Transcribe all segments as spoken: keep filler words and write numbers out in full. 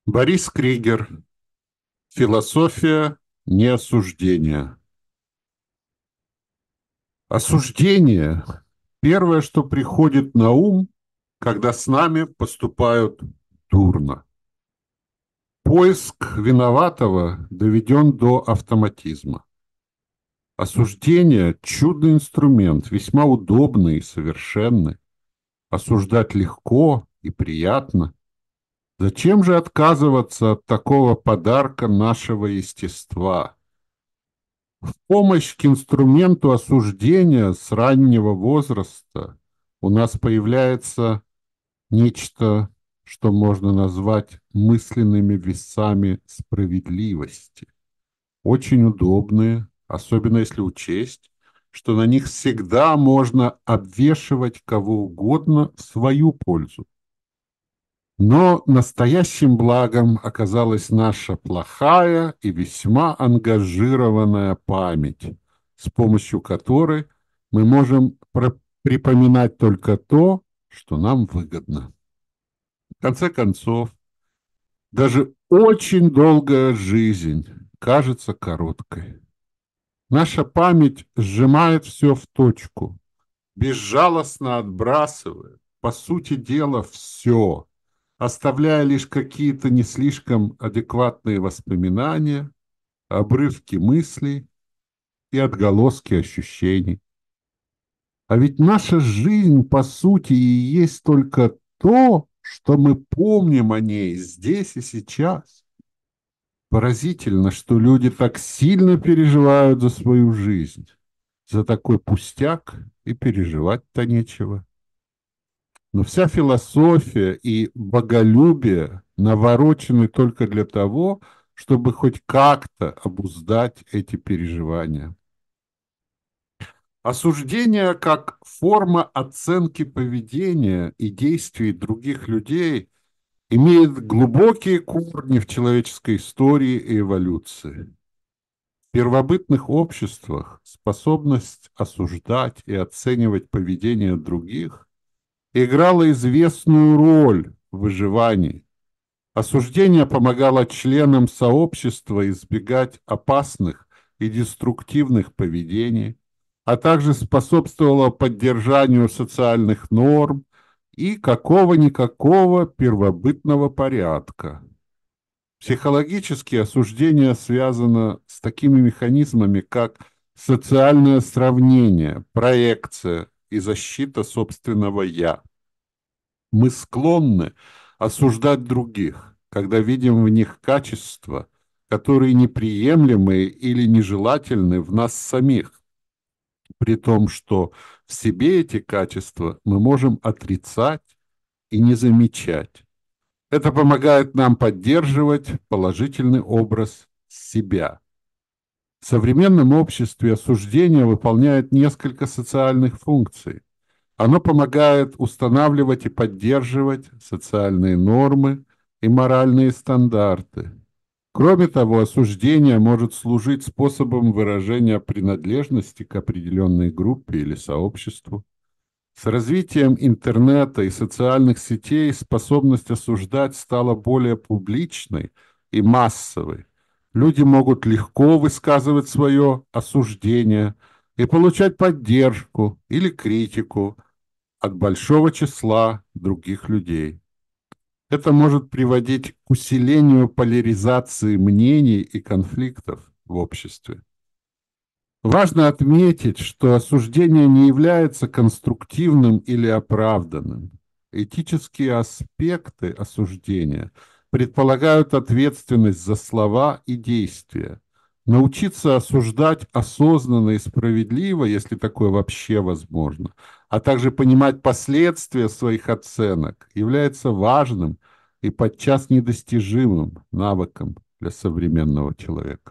Борис Кригер. Философия неосуждения. Осуждение — первое, что приходит на ум, когда с нами поступают дурно. Поиск виноватого доведен до автоматизма. Осуждение — чудный инструмент, весьма удобный и совершенный. Осуждать легко и приятно. Зачем же отказываться от такого подарка нашего естества? В помощь к инструменту осуждения с раннего возраста у нас появляется нечто, что можно назвать мысленными весами справедливости. Очень удобные, особенно если учесть, что на них всегда можно обвешивать кого угодно в свою пользу. Но настоящим благом оказалась наша плохая и весьма ангажированная память, с помощью которой мы можем про- припоминать только то, что нам выгодно. В конце концов, даже очень долгая жизнь кажется короткой. Наша память сжимает все в точку, безжалостно отбрасывает, по сути дела, все, оставляя лишь какие-то не слишком адекватные воспоминания, обрывки мыслей и отголоски ощущений. А ведь наша жизнь, по сути, и есть только то, что мы помним о ней здесь и сейчас. Поразительно, что люди так сильно переживают за свою жизнь. За такой пустяк и переживать-то нечего. Но вся философия и боголюбие наворочены только для того, чтобы хоть как-то обуздать эти переживания. Осуждение как форма оценки поведения и действий других людей имеет глубокие корни в человеческой истории и эволюции. В первобытных обществах способность осуждать и оценивать поведение других играла известную роль в выживании. Осуждение помогало членам сообщества избегать опасных и деструктивных поведений, а также способствовало поддержанию социальных норм и какого-никакого первобытного порядка. Психологически осуждение связано с такими механизмами, как социальное сравнение, проекция и защита собственного «я». Мы склонны осуждать других, когда видим в них качества, которые неприемлемы или нежелательны в нас самих, при том, что в себе эти качества мы можем отрицать и не замечать. Это помогает нам поддерживать положительный образ себя. В современном обществе осуждение выполняет несколько социальных функций. Оно помогает устанавливать и поддерживать социальные нормы и моральные стандарты. Кроме того, осуждение может служить способом выражения принадлежности к определенной группе или сообществу. С развитием интернета и социальных сетей способность осуждать стала более публичной и массовой. Люди могут легко высказывать свое осуждение и получать поддержку или критику от большого числа других людей. Это может приводить к усилению поляризации мнений и конфликтов в обществе. Важно отметить, что осуждение не является конструктивным или оправданным. Этические аспекты осуждения предполагают ответственность за слова и действия. Научиться осуждать осознанно и справедливо, если такое вообще возможно, а также понимать последствия своих оценок, является важным и подчас недостижимым навыком для современного человека.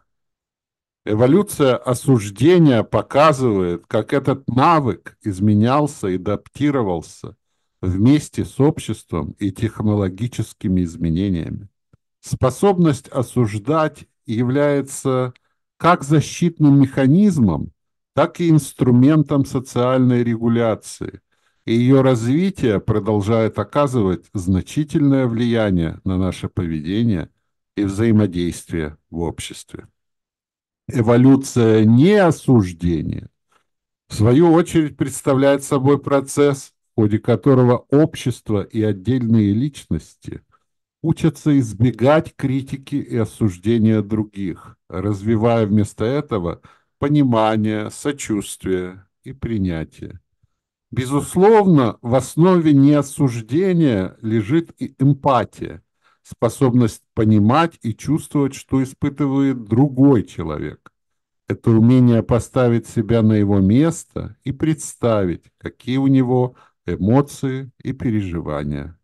Эволюция осуждения показывает, как этот навык изменялся и адаптировался вместе с обществом и технологическими изменениями. Способность осуждать является как защитным механизмом, так и инструментом социальной регуляции. и ее развитие продолжает оказывать значительное влияние на наше поведение и взаимодействие в обществе. Эволюция неосуждения, в свою очередь, представляет собой процесс, в ходе которого общество и отдельные личности учатся избегать критики и осуждения других, развивая вместо этого понимание, сочувствие и принятие. Безусловно, в основе неосуждения лежит и эмпатия, способность понимать и чувствовать, что испытывает другой человек. Это умение поставить себя на его место и представить, какие у него эмоции и переживания.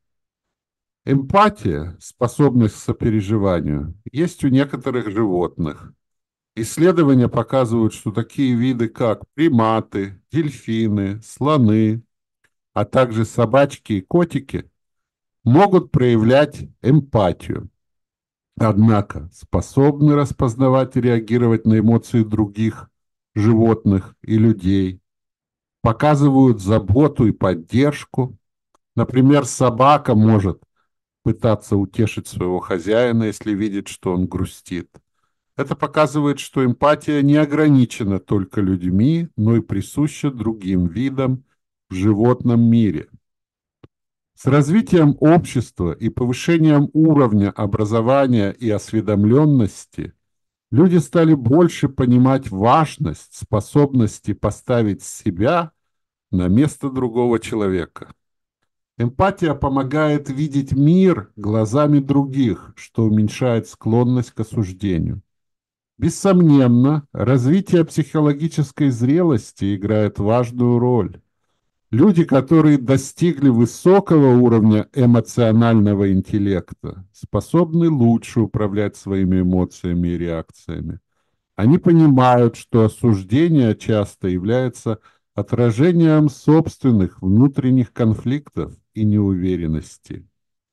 Эмпатия, способность к сопереживанию, есть у некоторых животных. Исследования показывают, что такие виды, как приматы, дельфины, слоны, а также собачки и котики, могут проявлять эмпатию. Однако способны распознавать и реагировать на эмоции других животных и людей, показывают заботу и поддержку. Например, собака может пытаться утешить своего хозяина, если видит, что он грустит. Это показывает, что эмпатия не ограничена только людьми, но и присуща другим видам в животном мире. С развитием общества и повышением уровня образования и осведомленности люди стали больше понимать важность способности поставить себя на место другого человека. Эмпатия помогает видеть мир глазами других, что уменьшает склонность к осуждению. Бессомненно, развитие психологической зрелости играет важную роль. Люди, которые достигли высокого уровня эмоционального интеллекта, способны лучше управлять своими эмоциями и реакциями. Они понимают, что осуждение часто является отражением собственных внутренних конфликтов и неуверенности.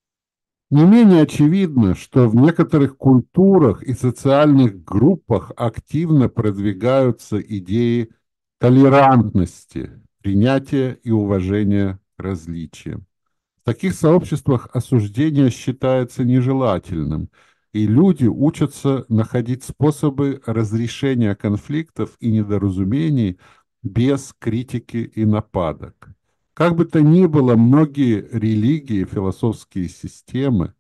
Не менее очевидно, что в некоторых культурах и социальных группах активно продвигаются идеи толерантности, принятия и уважения к различиям. В таких сообществах осуждение считается нежелательным, и люди учатся находить способы разрешения конфликтов и недоразумений без критики и нападок. Как бы то ни было, многие религии, философские системы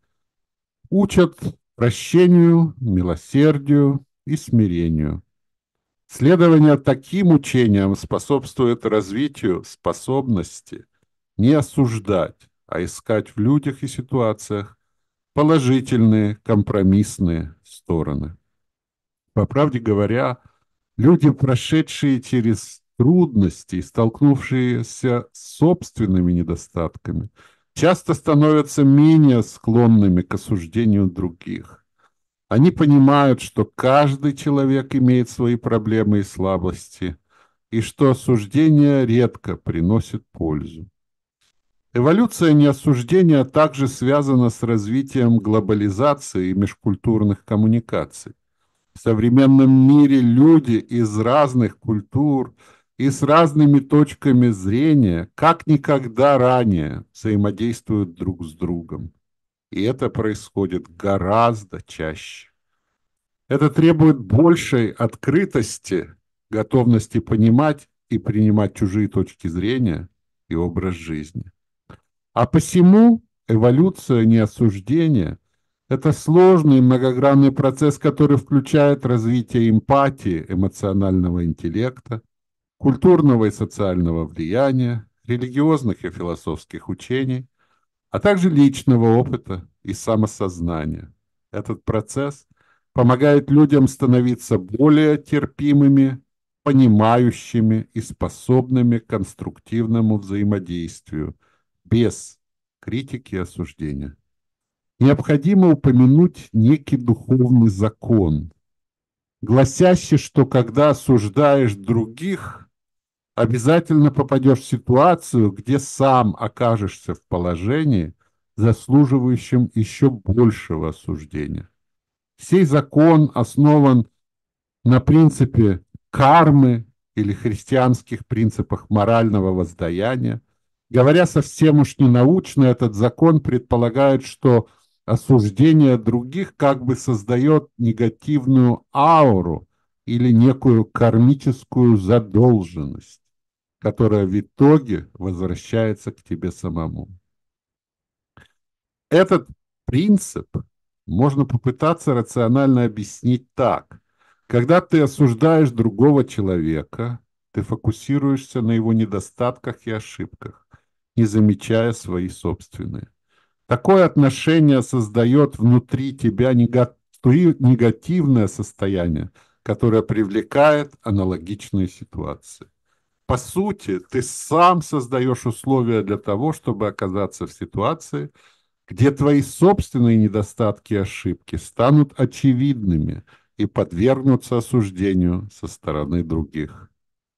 учат прощению, милосердию и смирению. Следование таким учениям способствует развитию способности не осуждать, а искать в людях и ситуациях положительные, компромиссные стороны. По правде говоря, люди, прошедшие через трудности и столкнувшиеся с собственными недостатками, часто становятся менее склонными к осуждению других. Они понимают, что каждый человек имеет свои проблемы и слабости, и что осуждение редко приносит пользу. Эволюция неосуждения также связана с развитием глобализации и межкультурных коммуникаций. В современном мире люди из разных культур и с разными точками зрения как никогда ранее взаимодействуют друг с другом. И это происходит гораздо чаще. Это требует большей открытости, готовности понимать и принимать чужие точки зрения и образ жизни. А посему эволюция неосуждения – это сложный многогранный процесс, который включает развитие эмпатии, эмоционального интеллекта, культурного и социального влияния, религиозных и философских учений, а также личного опыта и самосознания. Этот процесс помогает людям становиться более терпимыми, понимающими и способными к конструктивному взаимодействию без критики и осуждения. Необходимо упомянуть некий духовный закон, гласящий, что когда осуждаешь других, обязательно попадешь в ситуацию, где сам окажешься в положении, заслуживающем еще большего осуждения. Сей закон основан на принципе кармы или христианских принципах морального воздаяния, Говоря совсем уж ненаучно, этот закон предполагает, что осуждение других как бы создает негативную ауру или некую кармическую задолженность, которая в итоге возвращается к тебе самому. Этот принцип можно попытаться рационально объяснить так. Когда ты осуждаешь другого человека, ты фокусируешься на его недостатках и ошибках, не замечая свои собственные. Такое отношение создает внутри тебя нега- негативное состояние, которое привлекает аналогичные ситуации. По сути, ты сам создаешь условия для того, чтобы оказаться в ситуации, где твои собственные недостатки и ошибки станут очевидными и подвергнутся осуждению со стороны других.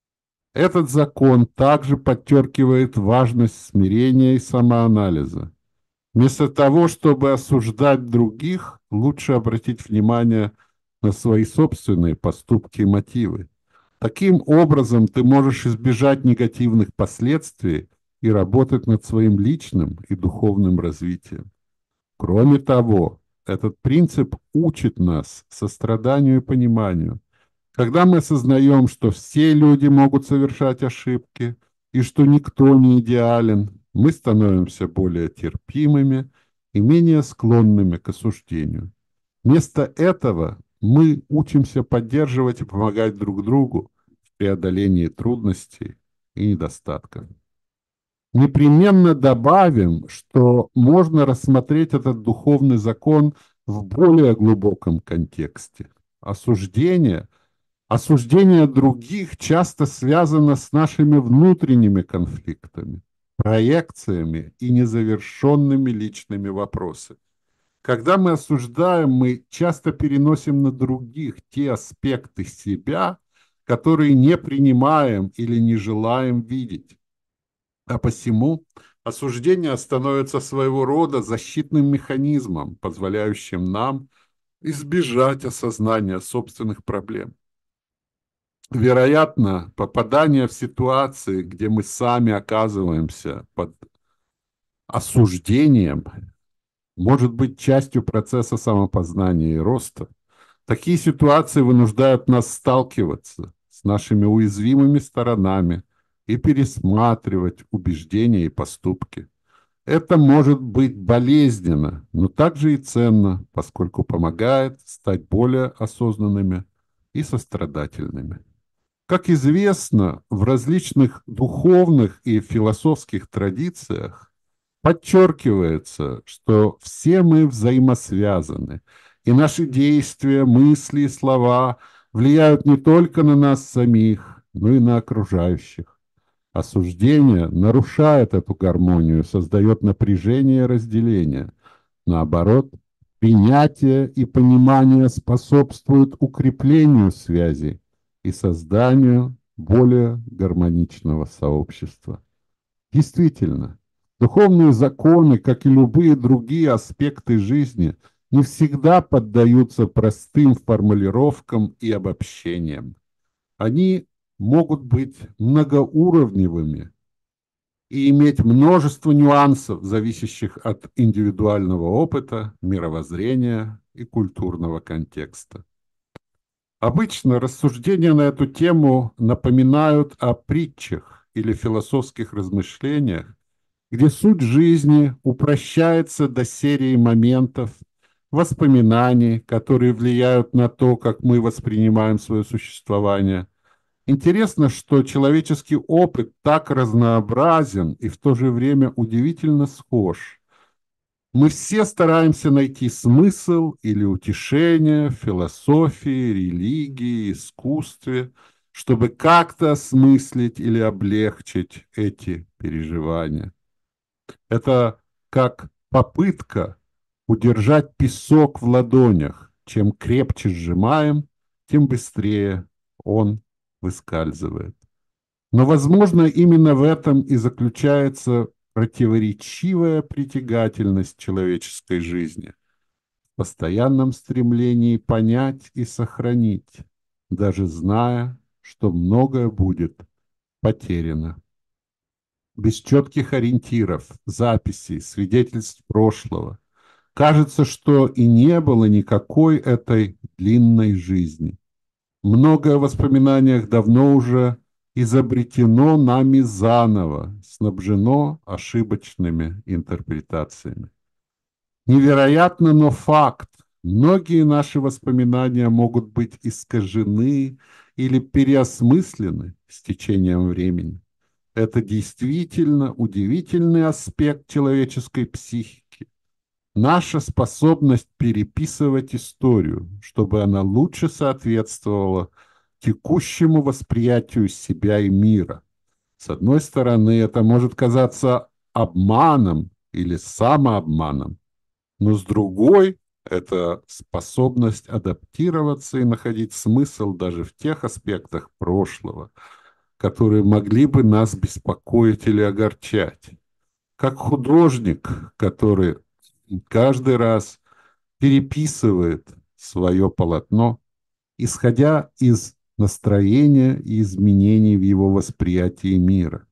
Этот закон также подчеркивает важность смирения и самоанализа. Вместо того, чтобы осуждать других, лучше обратить внимание на свои собственные поступки и мотивы. Таким образом, ты можешь избежать негативных последствий и работать над своим личным и духовным развитием. Кроме того, этот принцип учит нас состраданию и пониманию. Когда мы осознаем, что все люди могут совершать ошибки и что никто не идеален, мы становимся более терпимыми и менее склонными к осуждению. Вместо этого мы учимся поддерживать и помогать друг другу в преодолении трудностей и недостатков. Непременно добавим, что можно рассмотреть этот духовный закон в более глубоком контексте. Осуждение, осуждение других часто связано с нашими внутренними конфликтами, проекциями и незавершенными личными вопросами. Когда мы осуждаем, мы часто переносим на других те аспекты себя, которые не принимаем или не желаем видеть. А посему осуждение становится своего рода защитным механизмом, позволяющим нам избежать осознания собственных проблем. Вероятно, попадание в ситуации, где мы сами оказываемся под осуждением, может быть частью процесса самопознания и роста. Такие ситуации вынуждают нас сталкиваться с нашими уязвимыми сторонами и пересматривать убеждения и поступки. Это может быть болезненно, но также и ценно, поскольку помогает стать более осознанными и сострадательными. Как известно, в различных духовных и философских традициях подчеркивается, что все мы взаимосвязаны, и наши действия, мысли и слова влияют не только на нас самих, но и на окружающих. Осуждение нарушает эту гармонию, создает напряжение и разделение. Наоборот, принятие и понимание способствуют укреплению связи и созданию более гармоничного сообщества. Действительно, духовные законы, как и любые другие аспекты жизни, не всегда поддаются простым формулировкам и обобщениям. Они могут быть многоуровневыми и иметь множество нюансов, зависящих от индивидуального опыта, мировоззрения и культурного контекста. Обычно рассуждения на эту тему напоминают о притчах или философских размышлениях, где суть жизни упрощается до серии моментов, воспоминаний, которые влияют на то, как мы воспринимаем свое существование. Интересно, что человеческий опыт так разнообразен и в то же время удивительно схож. Мы все стараемся найти смысл или утешение в философии, религии, искусстве, чтобы как-то осмыслить или облегчить эти переживания. Это как попытка удержать песок в ладонях. Чем крепче сжимаем, тем быстрее он выскальзывает. Но, возможно, именно в этом и заключается противоречивая притягательность человеческой жизни, в постоянном стремлении понять и сохранить, даже зная, что многое будет потеряно. без четких ориентиров, записей, свидетельств прошлого. Кажется, что и не было никакой этой длинной жизни. Многое в воспоминаниях давно уже изобретено нами заново, снабжено ошибочными интерпретациями. Невероятно, но факт. Многие наши воспоминания могут быть искажены или переосмыслены с течением времени. Это действительно удивительный аспект человеческой психики. Наша способность переписывать историю, чтобы она лучше соответствовала текущему восприятию себя и мира. С одной стороны, это может казаться обманом или самообманом, но с другой, это способность адаптироваться и находить смысл даже в тех аспектах прошлого, которые могли бы нас беспокоить или огорчать. Как художник, который каждый раз переписывает свое полотно, исходя из настроения и изменений в его восприятии мира.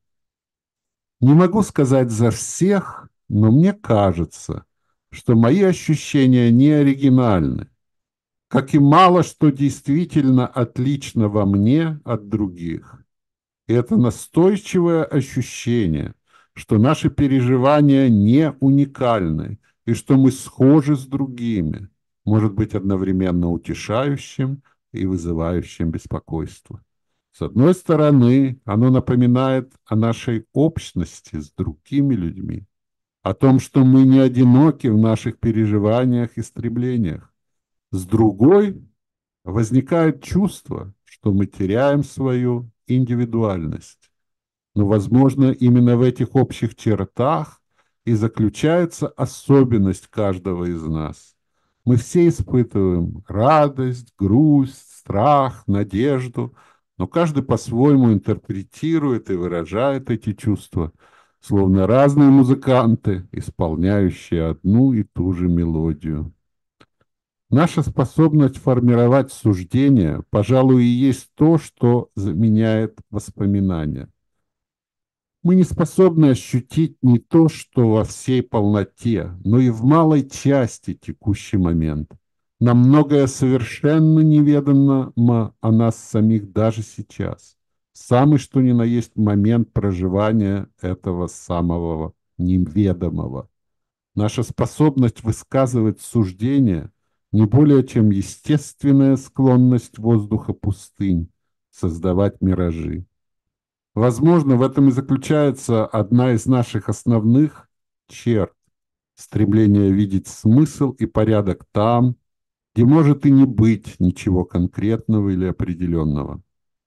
Не могу сказать за всех, но мне кажется, что мои ощущения не оригинальны, как и мало что действительно отлично во мне от других. И это настойчивое ощущение, что наши переживания не уникальны и что мы схожи с другими, может быть одновременно утешающим и вызывающим беспокойство. С одной стороны, оно напоминает о нашей общности с другими людьми, о том, что мы не одиноки в наших переживаниях и стремлениях. С другой, возникает чувство, что мы теряем свою индивидуальность. Но, возможно, именно в этих общих чертах и заключается особенность каждого из нас. Мы все испытываем радость, грусть, страх, надежду, но каждый по-своему интерпретирует и выражает эти чувства, словно разные музыканты, исполняющие одну и ту же мелодию. Наша способность формировать суждения, пожалуй, и есть то, что заменяет воспоминания. Мы не способны ощутить не то, что во всей полноте, но и в малой части текущий момент. Нам многое совершенно неведомо о нас самих даже сейчас. Самый что ни на есть момент проживания этого самого неведомого. Наша способность высказывать суждения не более чем естественная склонность воздуха пустынь создавать миражи. Возможно, в этом и заключается одна из наших основных черт — стремление видеть смысл и порядок там, где может и не быть ничего конкретного или определенного.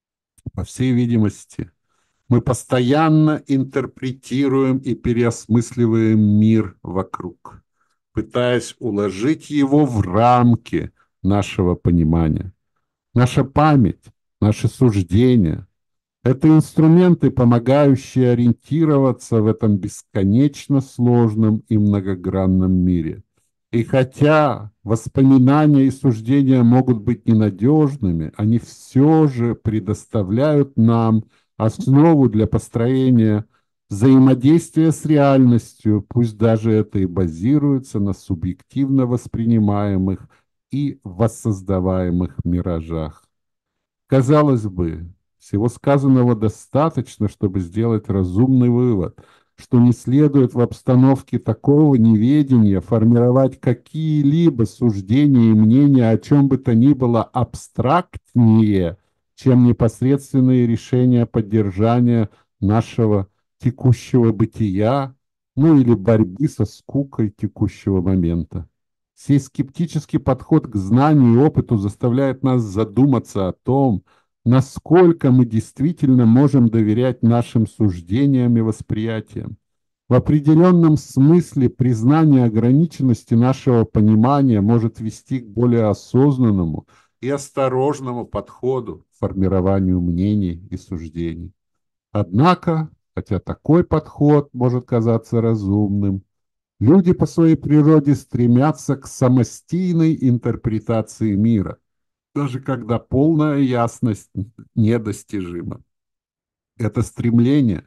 По всей видимости, мы постоянно интерпретируем и переосмысливаем мир вокруг, пытаясь уложить его в рамки нашего понимания. Наша память, наши суждения — это инструменты, помогающие ориентироваться в этом бесконечно сложном и многогранном мире. И хотя воспоминания и суждения могут быть ненадежными, они все же предоставляют нам основу для построения взаимодействия с реальностью, пусть даже это и базируется на субъективно воспринимаемых и воссоздаваемых миражах. Казалось бы, всего сказанного достаточно, чтобы сделать разумный вывод, что не следует в обстановке такого неведения формировать какие-либо суждения и мнения о чем бы то ни было абстрактнее, чем непосредственные решения поддержания нашего текущего бытия, ну или борьбы со скукой текущего момента. Сей скептический подход к знанию и опыту заставляет нас задуматься о том, насколько мы действительно можем доверять нашим суждениям и восприятиям. В определенном смысле признание ограниченности нашего понимания может вести к более осознанному и осторожному подходу к формированию мнений и суждений. Однако, хотя такой подход может казаться разумным, люди по своей природе стремятся к самостийной интерпретации мира, даже когда полная ясность недостижима. Это стремление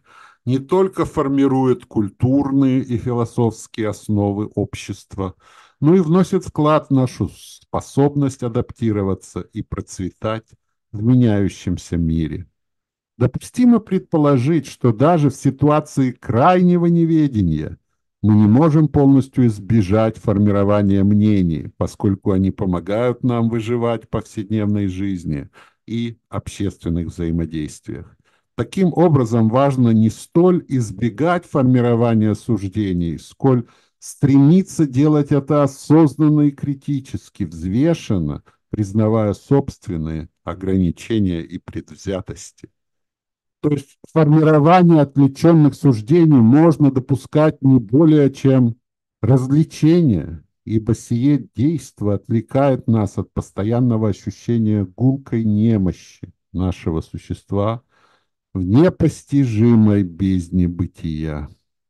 не только формирует культурные и философские основы общества, но и вносит вклад в нашу способность адаптироваться и процветать в меняющемся мире. Допустимо предположить, что даже в ситуации крайнего неведения мы не можем полностью избежать формирования мнений, поскольку они помогают нам выживать в повседневной жизни и общественных взаимодействиях. Таким образом, важно не столь избегать формирования суждений, сколь стремиться делать это осознанно и критически, взвешенно, признавая собственные ограничения и предвзятости. То есть формирование отвлеченных суждений можно допускать не более чем развлечение, ибо сие действо отвлекает нас от постоянного ощущения гулкой немощи нашего существа в непостижимой бездне бытия.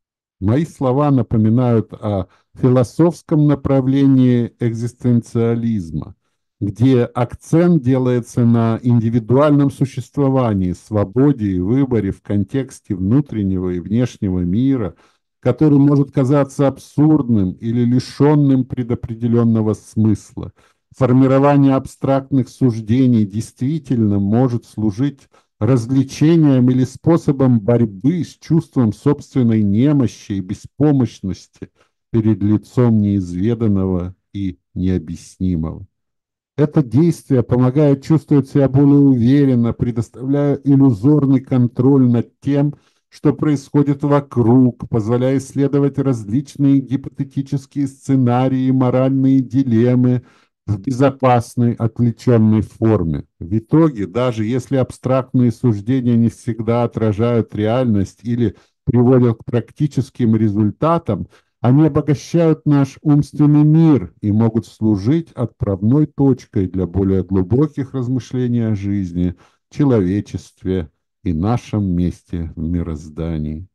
Мои слова напоминают о философском направлении экзистенциализма, где акцент делается на индивидуальном существовании, свободе и выборе в контексте внутреннего и внешнего мира, который может казаться абсурдным или лишенным предопределенного смысла. Формирование абстрактных суждений действительно может служить развлечением или способом борьбы с чувством собственной немощи и беспомощности перед лицом неизведанного и необъяснимого. Это действие помогает чувствовать себя более уверенно, предоставляя иллюзорный контроль над тем, что происходит вокруг, позволяя исследовать различные гипотетические сценарии и моральные дилеммы в безопасной, отвлеченной форме. В итоге, даже если абстрактные суждения не всегда отражают реальность или приводят к практическим результатам, они обогащают наш умственный мир и могут служить отправной точкой для более глубоких размышлений о жизни, человечестве и нашем месте в мироздании.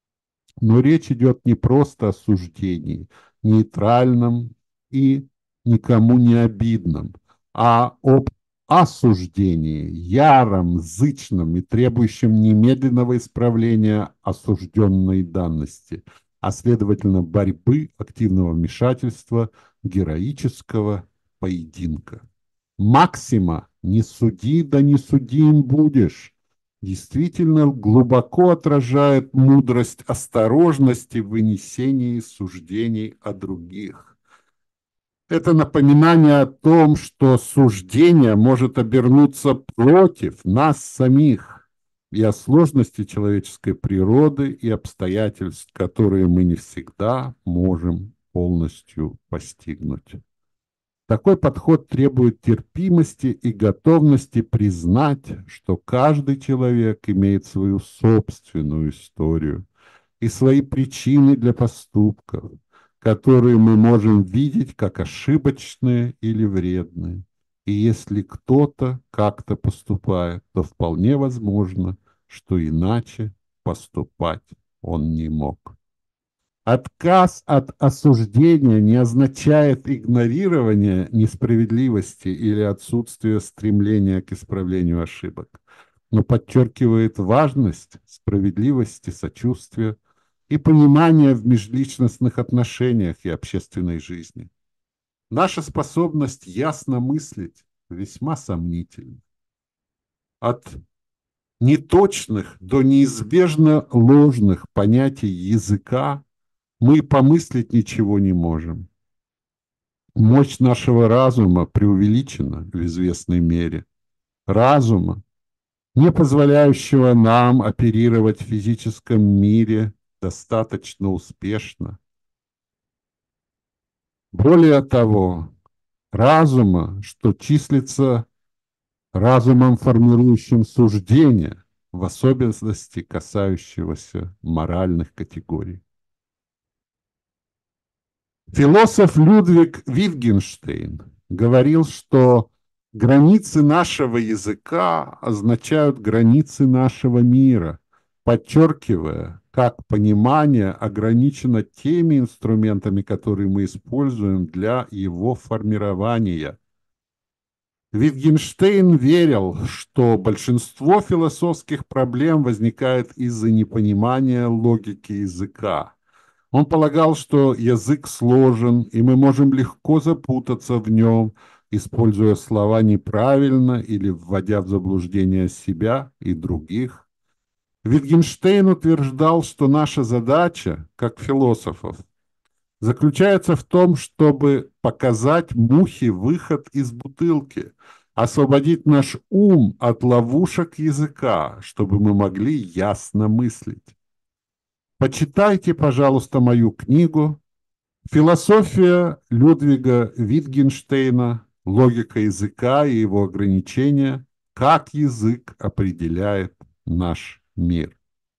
Но речь идет не просто о суждении, нейтральном и никому не обидном, а об осуждении, яром, зычном и требующем немедленного исправления осужденной данности, а следовательно борьбы, активного вмешательства, героического поединка. Максима «не суди, да не судим будешь» действительно глубоко отражает мудрость осторожности в вынесении суждений о других. Это напоминание о том, что суждение может обернуться против нас самих и о сложности человеческой природы и обстоятельств, которые мы не всегда можем полностью постигнуть. Такой подход требует терпимости и готовности признать, что каждый человек имеет свою собственную историю и свои причины для поступков, которые мы можем видеть как ошибочные или вредные. И если кто-то как-то поступает, то вполне возможно, что иначе поступать он не мог. Отказ от осуждения не означает игнорирование несправедливости или отсутствие стремления к исправлению ошибок, но подчеркивает важность справедливости, сочувствия и понимания в межличностных отношениях и общественной жизни. Наша способность ясно мыслить весьма сомнительна. От неточных до неизбежно ложных понятий языка мы помыслить ничего не можем. Мощь нашего разума преувеличена в известной мере. Разума, не позволяющего нам оперировать в физическом мире достаточно успешно. Более того, разума, что числится разумом, формирующим суждения, в особенности касающегося моральных категорий. Философ Людвиг Витгенштейн говорил, что границы нашего языка означают границы нашего мира, подчеркивая, как понимание ограничено теми инструментами, которые мы используем для его формирования. Wittgenstein верил, что большинство философских проблем возникает из-за непонимания логики языка. Он полагал, что язык сложен, и мы можем легко запутаться в нем, используя слова неправильно или вводя в заблуждение себя и других. Wittgenstein утверждал, что наша задача, как философов, заключается в том, чтобы показать мухе выход из бутылки, освободить наш ум от ловушек языка, чтобы мы могли ясно мыслить. Почитайте, пожалуйста, мою книгу «Философия Людвига Витгенштейна. Логика языка и его ограничения. Как язык определяет наш мир».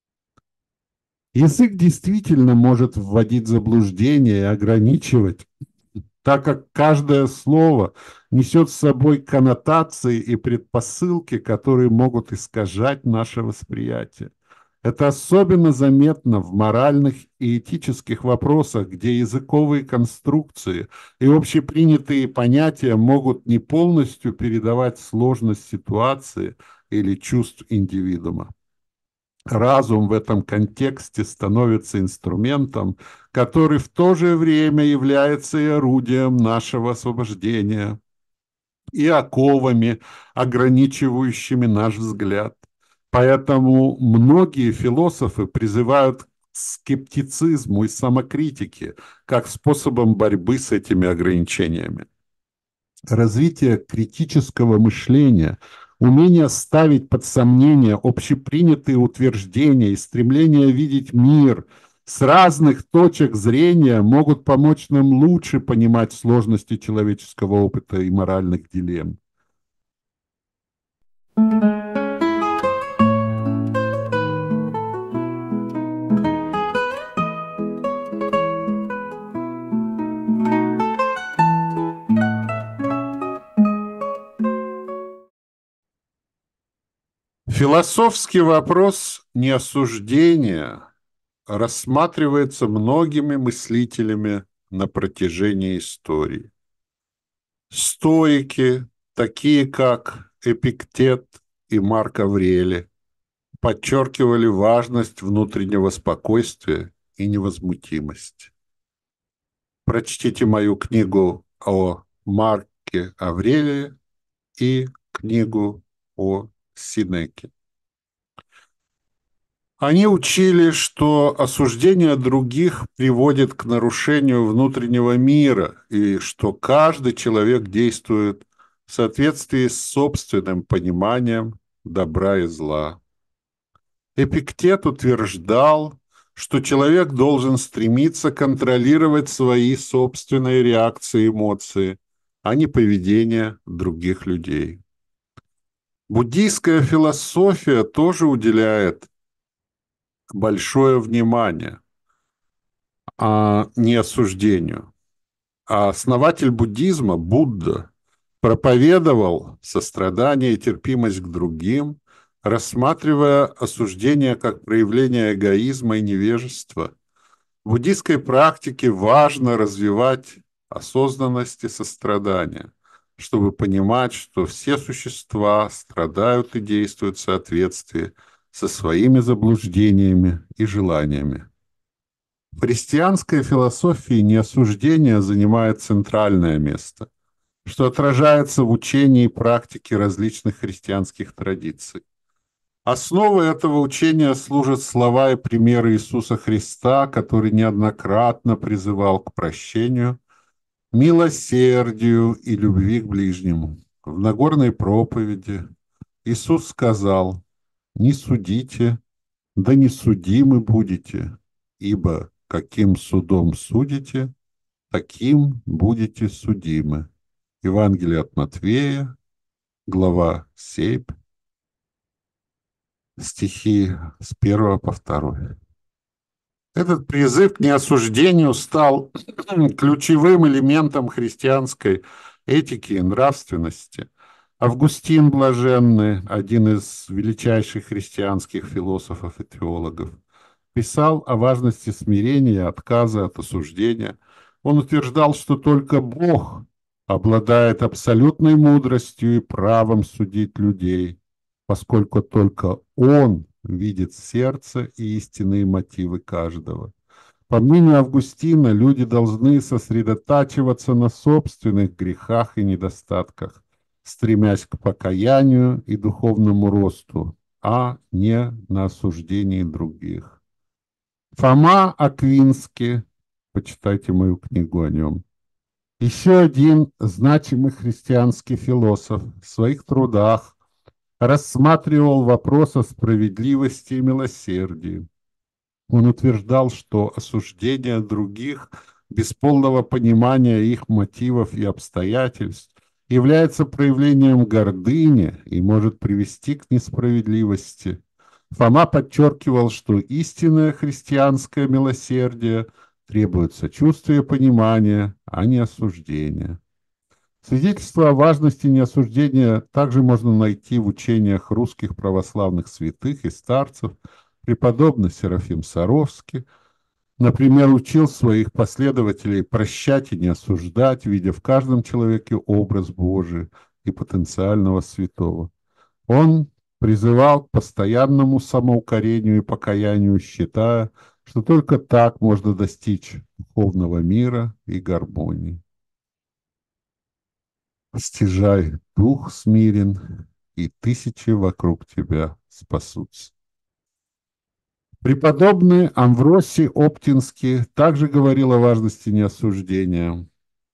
Язык действительно может вводить в заблуждение и ограничивать, так как каждое слово несет с собой коннотации и предпосылки, которые могут искажать наше восприятие. Это особенно заметно в моральных и этических вопросах, где языковые конструкции и общепринятые понятия могут не полностью передавать сложность ситуации или чувств индивидуума. Разум в этом контексте становится инструментом, который в то же время является и орудием нашего освобождения, и оковами, ограничивающими наш взгляд. Поэтому многие философы призывают к скептицизму и самокритике как способом борьбы с этими ограничениями. Развитие критического мышления, умение ставить под сомнение общепринятые утверждения и стремление видеть мир с разных точек зрения могут помочь нам лучше понимать сложности человеческого опыта и моральных дилемм. Философский вопрос неосуждения рассматривается многими мыслителями на протяжении истории. Стоики, такие как Эпиктет и Марк Аврелий, подчеркивали важность внутреннего спокойствия и невозмутимости. Прочтите мою книгу о Марке Аврелии и книгу о Синеке. Они учили, что осуждение других приводит к нарушению внутреннего мира и что каждый человек действует в соответствии с собственным пониманием добра и зла. Эпиктет утверждал, что человек должен стремиться контролировать свои собственные реакции и эмоции, а не поведение других людей. Буддийская философия тоже уделяет большое внимание, а не осуждению. А основатель буддизма, Будда, проповедовал сострадание и терпимость к другим, рассматривая осуждение как проявление эгоизма и невежества. В буддийской практике важно развивать осознанность и сострадание, чтобы понимать, что все существа страдают и действуют в соответствии со своими заблуждениями и желаниями. В христианской философии неосуждение занимает центральное место, что отражается в учении и практике различных христианских традиций. Основой этого учения служат слова и примеры Иисуса Христа, который неоднократно призывал к прощению, милосердию и любви к ближнему. В Нагорной проповеди Иисус сказал: «Не судите, да не судимы будете, ибо каким судом судите, таким будете судимы». Евангелие от Матфея, глава семь, стихи с первого по второй. Этот призыв к неосуждению стал ключевым элементом христианской этики и нравственности. Августин Блаженный, один из величайших христианских философов и теологов, писал о важности смирения, отказа от осуждения. Он утверждал, что только Бог обладает абсолютной мудростью и правом судить людей, поскольку только он видит сердце и истинные мотивы каждого. По мнению Августина, люди должны сосредотачиваться на собственных грехах и недостатках, стремясь к покаянию и духовному росту, а не на осуждении других. Фома Аквинский, почитайте мою книгу о нем, еще один значимый христианский философ в своих трудах рассматривал вопрос о справедливости и милосердии. Он утверждал, что осуждение других без полного понимания их мотивов и обстоятельств является проявлением гордыни и может привести к несправедливости. Фома подчеркивал, что истинное христианское милосердие требует сочувствия и понимания, а не осуждения. Свидетельство о важности неосуждения также можно найти в учениях русских православных святых и старцев. Преподобный Серафим Саровский, например, учил своих последователей прощать и не осуждать, видя в каждом человеке образ Божий и потенциального святого. Он призывал к постоянному самоукорению и покаянию, считая, что только так можно достичь духовного мира и гармонии. Стяжай дух смирен, и тысячи вокруг тебя спасутся. Преподобный Амвросий Оптинский также говорил о важности неосуждения,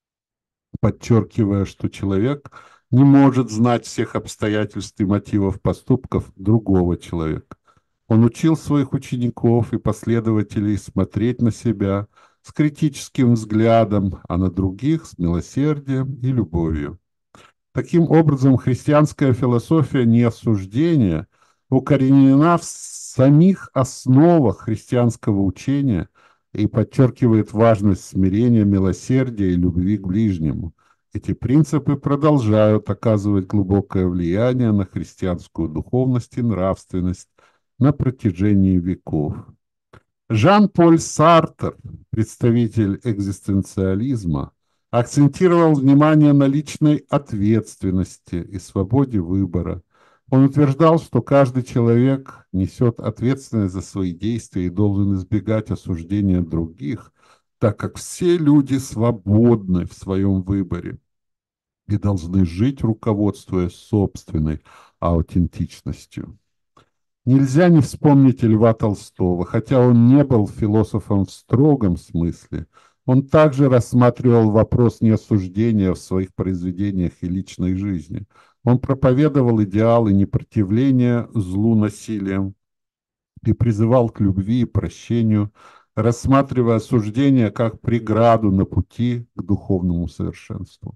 подчеркивая, что человек не может знать всех обстоятельств и мотивов поступков другого человека. Он учил своих учеников и последователей смотреть на себя с критическим взглядом, а на других с милосердием и любовью. Таким образом, христианская философия неосуждения укоренена в самих основах христианского учения и подчеркивает важность смирения, милосердия и любви к ближнему. Эти принципы продолжают оказывать глубокое влияние на христианскую духовность и нравственность на протяжении веков. Жан-Поль Сартр, представитель экзистенциализма, акцентировал внимание на личной ответственности и свободе выбора. Он утверждал, что каждый человек несет ответственность за свои действия и должен избегать осуждения других, так как все люди свободны в своем выборе и должны жить, руководствуясь собственной аутентичностью. Нельзя не вспомнить Льва Толстого, хотя он не был философом в строгом смысле. Он также рассматривал вопрос неосуждения в своих произведениях и личной жизни. Он проповедовал идеалы непротивления злу насилием и призывал к любви и прощению, рассматривая осуждение как преграду на пути к духовному совершенству.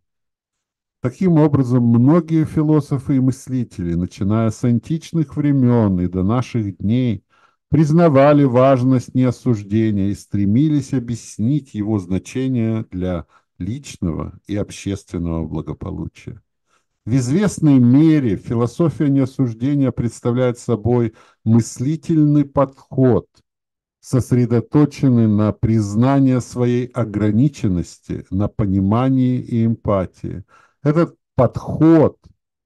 Таким образом, многие философы и мыслители, начиная с античных времен и до наших дней, признавали важность неосуждения и стремились объяснить его значение для личного и общественного благополучия. В известной мере философия неосуждения представляет собой мыслительный подход, сосредоточенный на признании своей ограниченности, на понимании и эмпатии. Этот подход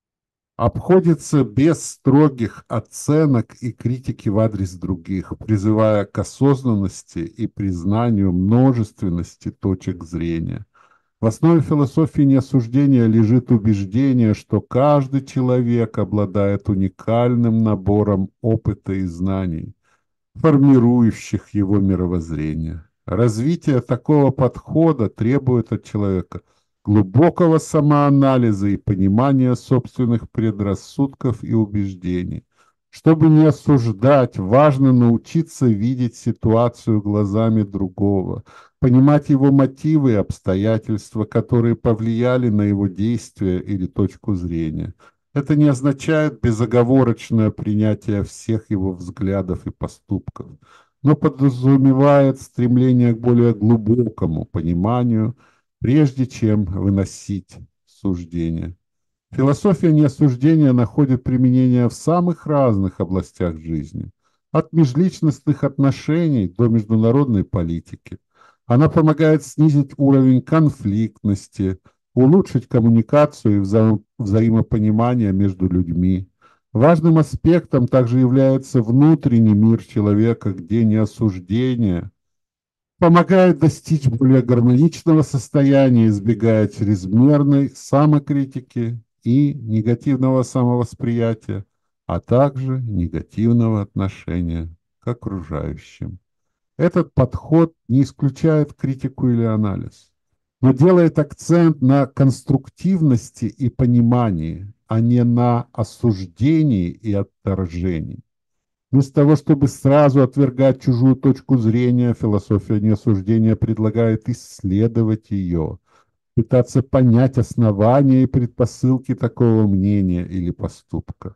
обходится без строгих оценок и критики в адрес других, призывая к осознанности и признанию множественности точек зрения. В основе философии неосуждения лежит убеждение, что каждый человек обладает уникальным набором опыта и знаний, формирующих его мировоззрение. Развитие такого подхода требует от человека глубокого самоанализа и понимания собственных предрассудков и убеждений. Чтобы не осуждать, важно научиться видеть ситуацию глазами другого, понимать его мотивы и обстоятельства, которые повлияли на его действия или точку зрения. Это не означает безоговорочное принятие всех его взглядов и поступков, но подразумевает стремление к более глубокому пониманию, прежде чем выносить суждения. Философия неосуждения находит применение в самых разных областях жизни, от межличностных отношений до международной политики. Она помогает снизить уровень конфликтности, улучшить коммуникацию и вза взаимопонимание между людьми. Важным аспектом также является внутренний мир человека, где неосуждение помогает достичь более гармоничного состояния, избегая чрезмерной самокритики и негативного самовосприятия, а также негативного отношения к окружающим. Этот подход не исключает критику или анализ, но делает акцент на конструктивности и понимании, а не на осуждении и отторжении. Вместо того, чтобы сразу отвергать чужую точку зрения, философия неосуждения предлагает исследовать ее, пытаться понять основания и предпосылки такого мнения или поступка.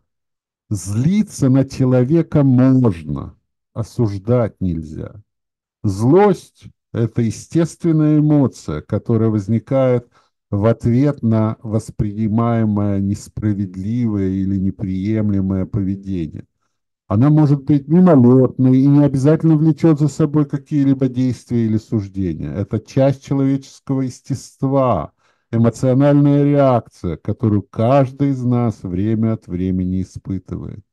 Злиться на человека можно, осуждать нельзя. Злость — это естественная эмоция, которая возникает в ответ на воспринимаемое несправедливое или неприемлемое поведение. Она может быть мимолетной и не обязательно влечет за собой какие-либо действия или суждения. Это часть человеческого естества, эмоциональная реакция, которую каждый из нас время от времени испытывает.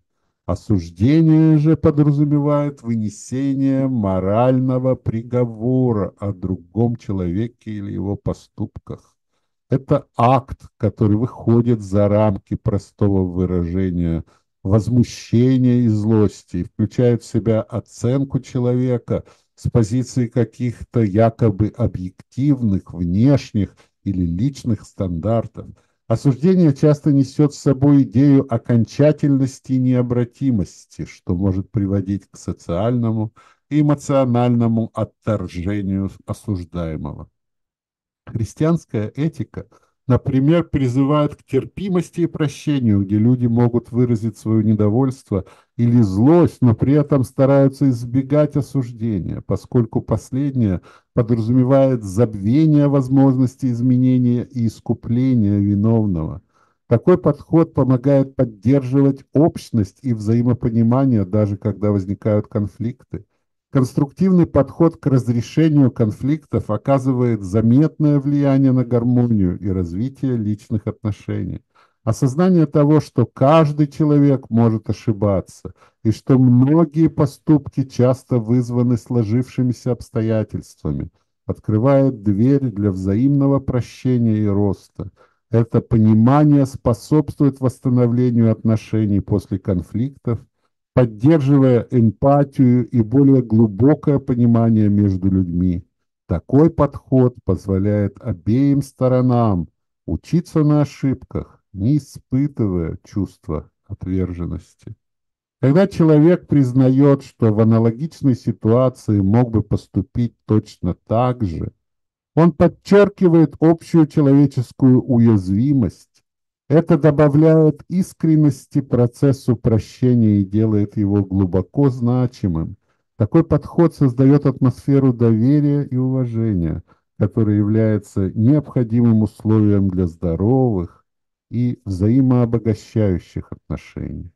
Осуждение же подразумевает вынесение морального приговора о другом человеке или его поступках. Это акт, который выходит за рамки простого выражения возмущения и злости и включает в себя оценку человека с позиции каких-то якобы объективных, внешних или личных стандартов. Осуждение часто несет с собой идею окончательности и необратимости, что может приводить к социальному и эмоциональному отторжению осуждаемого. Христианская этика, например, призывает к терпимости и прощению, где люди могут выразить свое недовольство или злость, но при этом стараются избегать осуждения, поскольку последнее подразумевает забвение возможности изменения и искупления виновного. Такой подход помогает поддерживать общность и взаимопонимание, даже когда возникают конфликты. Конструктивный подход к разрешению конфликтов оказывает заметное влияние на гармонию и развитие личных отношений. Осознание того, что каждый человек может ошибаться, и что многие поступки часто вызваны сложившимися обстоятельствами, открывает дверь для взаимного прощения и роста. Это понимание способствует восстановлению отношений после конфликтов, поддерживая эмпатию и более глубокое понимание между людьми. Такой подход позволяет обеим сторонам учиться на ошибках, не испытывая чувства отверженности. Когда человек признает, что в аналогичной ситуации мог бы поступить точно так же, он подчеркивает общую человеческую уязвимость. Это добавляет искренности процессу прощения и делает его глубоко значимым. Такой подход создает атмосферу доверия и уважения, которая является необходимым условием для здоровых и взаимообогащающих отношений.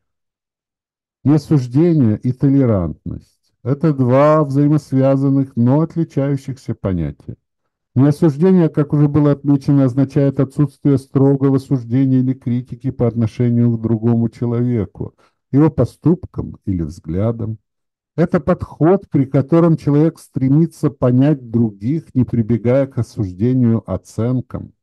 Неосуждение и толерантность — это два взаимосвязанных, но отличающихся понятия. Неосуждение, как уже было отмечено, означает отсутствие строгого суждения или критики по отношению к другому человеку, его поступкам или взглядам. Это подход, при котором человек стремится понять других, не прибегая к осуждению оценкам.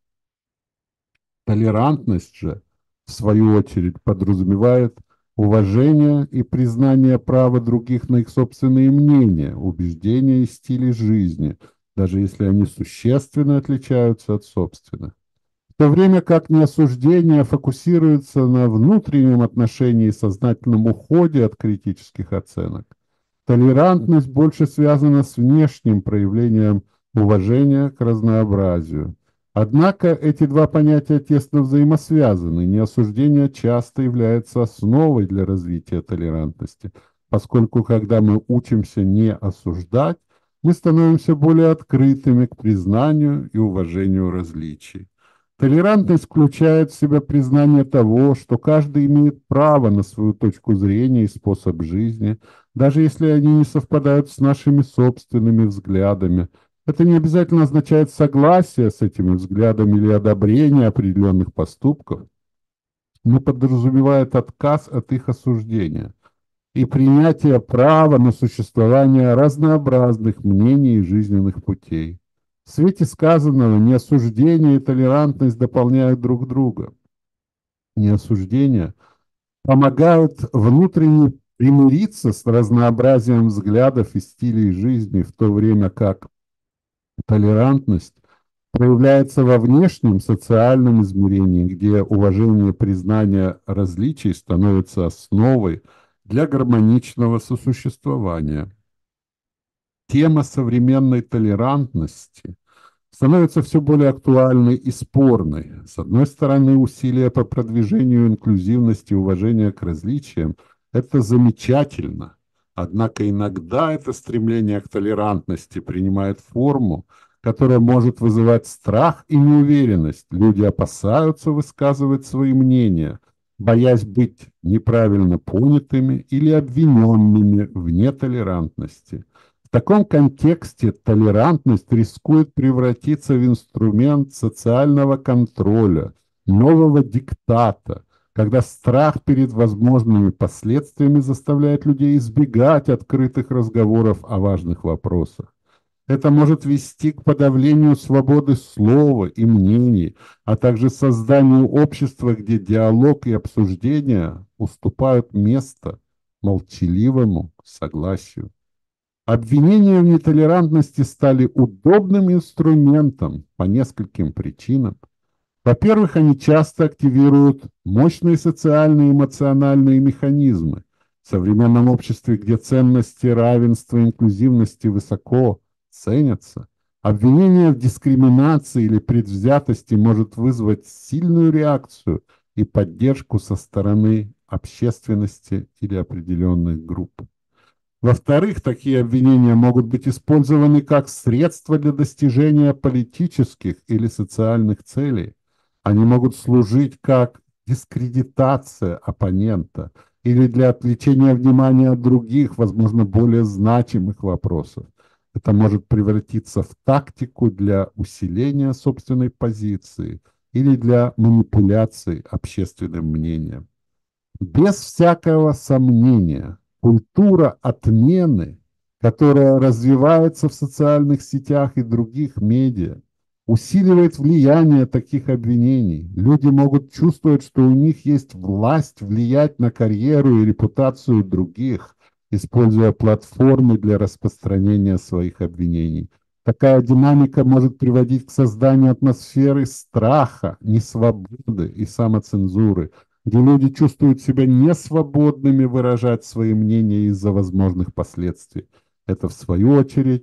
Толерантность же, в свою очередь, подразумевает уважение и признание права других на их собственные мнения, убеждения и стили жизни, даже если они существенно отличаются от собственных. В то время как неосуждение фокусируется на внутреннем отношении и сознательном уходе от критических оценок, толерантность больше связана с внешним проявлением уважения к разнообразию. Однако эти два понятия тесно взаимосвязаны. Неосуждение часто является основой для развития толерантности, поскольку когда мы учимся не осуждать, мы становимся более открытыми к признанию и уважению различий. Толерантность включает в себя признание того, что каждый имеет право на свою точку зрения и способ жизни, даже если они не совпадают с нашими собственными взглядами. Это не обязательно означает согласие с этими взглядами или одобрение определенных поступков, но подразумевает отказ от их осуждения и принятие права на существование разнообразных мнений и жизненных путей. В свете сказанного неосуждение и толерантность дополняют друг друга. Неосуждение помогают внутренне примириться с разнообразием взглядов и стилей жизни, в то время как толерантность проявляется во внешнем социальном измерении, где уважение и признание различий становятся основой для гармоничного сосуществования. Тема современной толерантности становится все более актуальной и спорной. С одной стороны, усилия по продвижению инклюзивности и уважения к различиям — это замечательно. Однако иногда это стремление к толерантности принимает форму, которая может вызывать страх и неуверенность. Люди опасаются высказывать свои мнения, боясь быть неправильно понятыми или обвиненными в нетолерантности. В таком контексте толерантность рискует превратиться в инструмент социального контроля, нового диктата, когда страх перед возможными последствиями заставляет людей избегать открытых разговоров о важных вопросах. Это может вести к подавлению свободы слова и мнений, а также созданию общества, где диалог и обсуждение уступают место молчаливому согласию. Обвинения в нетолерантности стали удобным инструментом по нескольким причинам. Во-первых, они часто активируют мощные социальные и эмоциональные механизмы. В современном обществе, где ценности равенства и инклюзивности высоко ценятся, обвинение в дискриминации или предвзятости может вызвать сильную реакцию и поддержку со стороны общественности или определенных групп. Во-вторых, такие обвинения могут быть использованы как средство для достижения политических или социальных целей. Они могут служить как дискредитация оппонента или для отвлечения внимания от других, возможно, более значимых вопросов. Это может превратиться в тактику для усиления собственной позиции или для манипуляции общественным мнением. Без всякого сомнения, культура отмены, которая развивается в социальных сетях и других медиа, усиливает влияние таких обвинений. Люди могут чувствовать, что у них есть власть влиять на карьеру и репутацию других, используя платформы для распространения своих обвинений. Такая динамика может приводить к созданию атмосферы страха, несвободы и самоцензуры, где люди чувствуют себя несвободными выражать свои мнения из-за возможных последствий. Это, в свою очередь,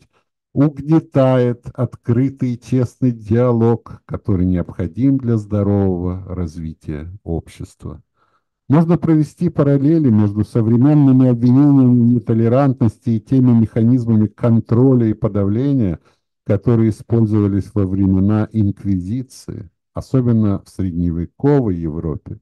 угнетает открытый и честный диалог, который необходим для здорового развития общества. Можно провести параллели между современными обвинениями нетолерантности и теми механизмами контроля и подавления, которые использовались во времена инквизиции, особенно в средневековой Европе,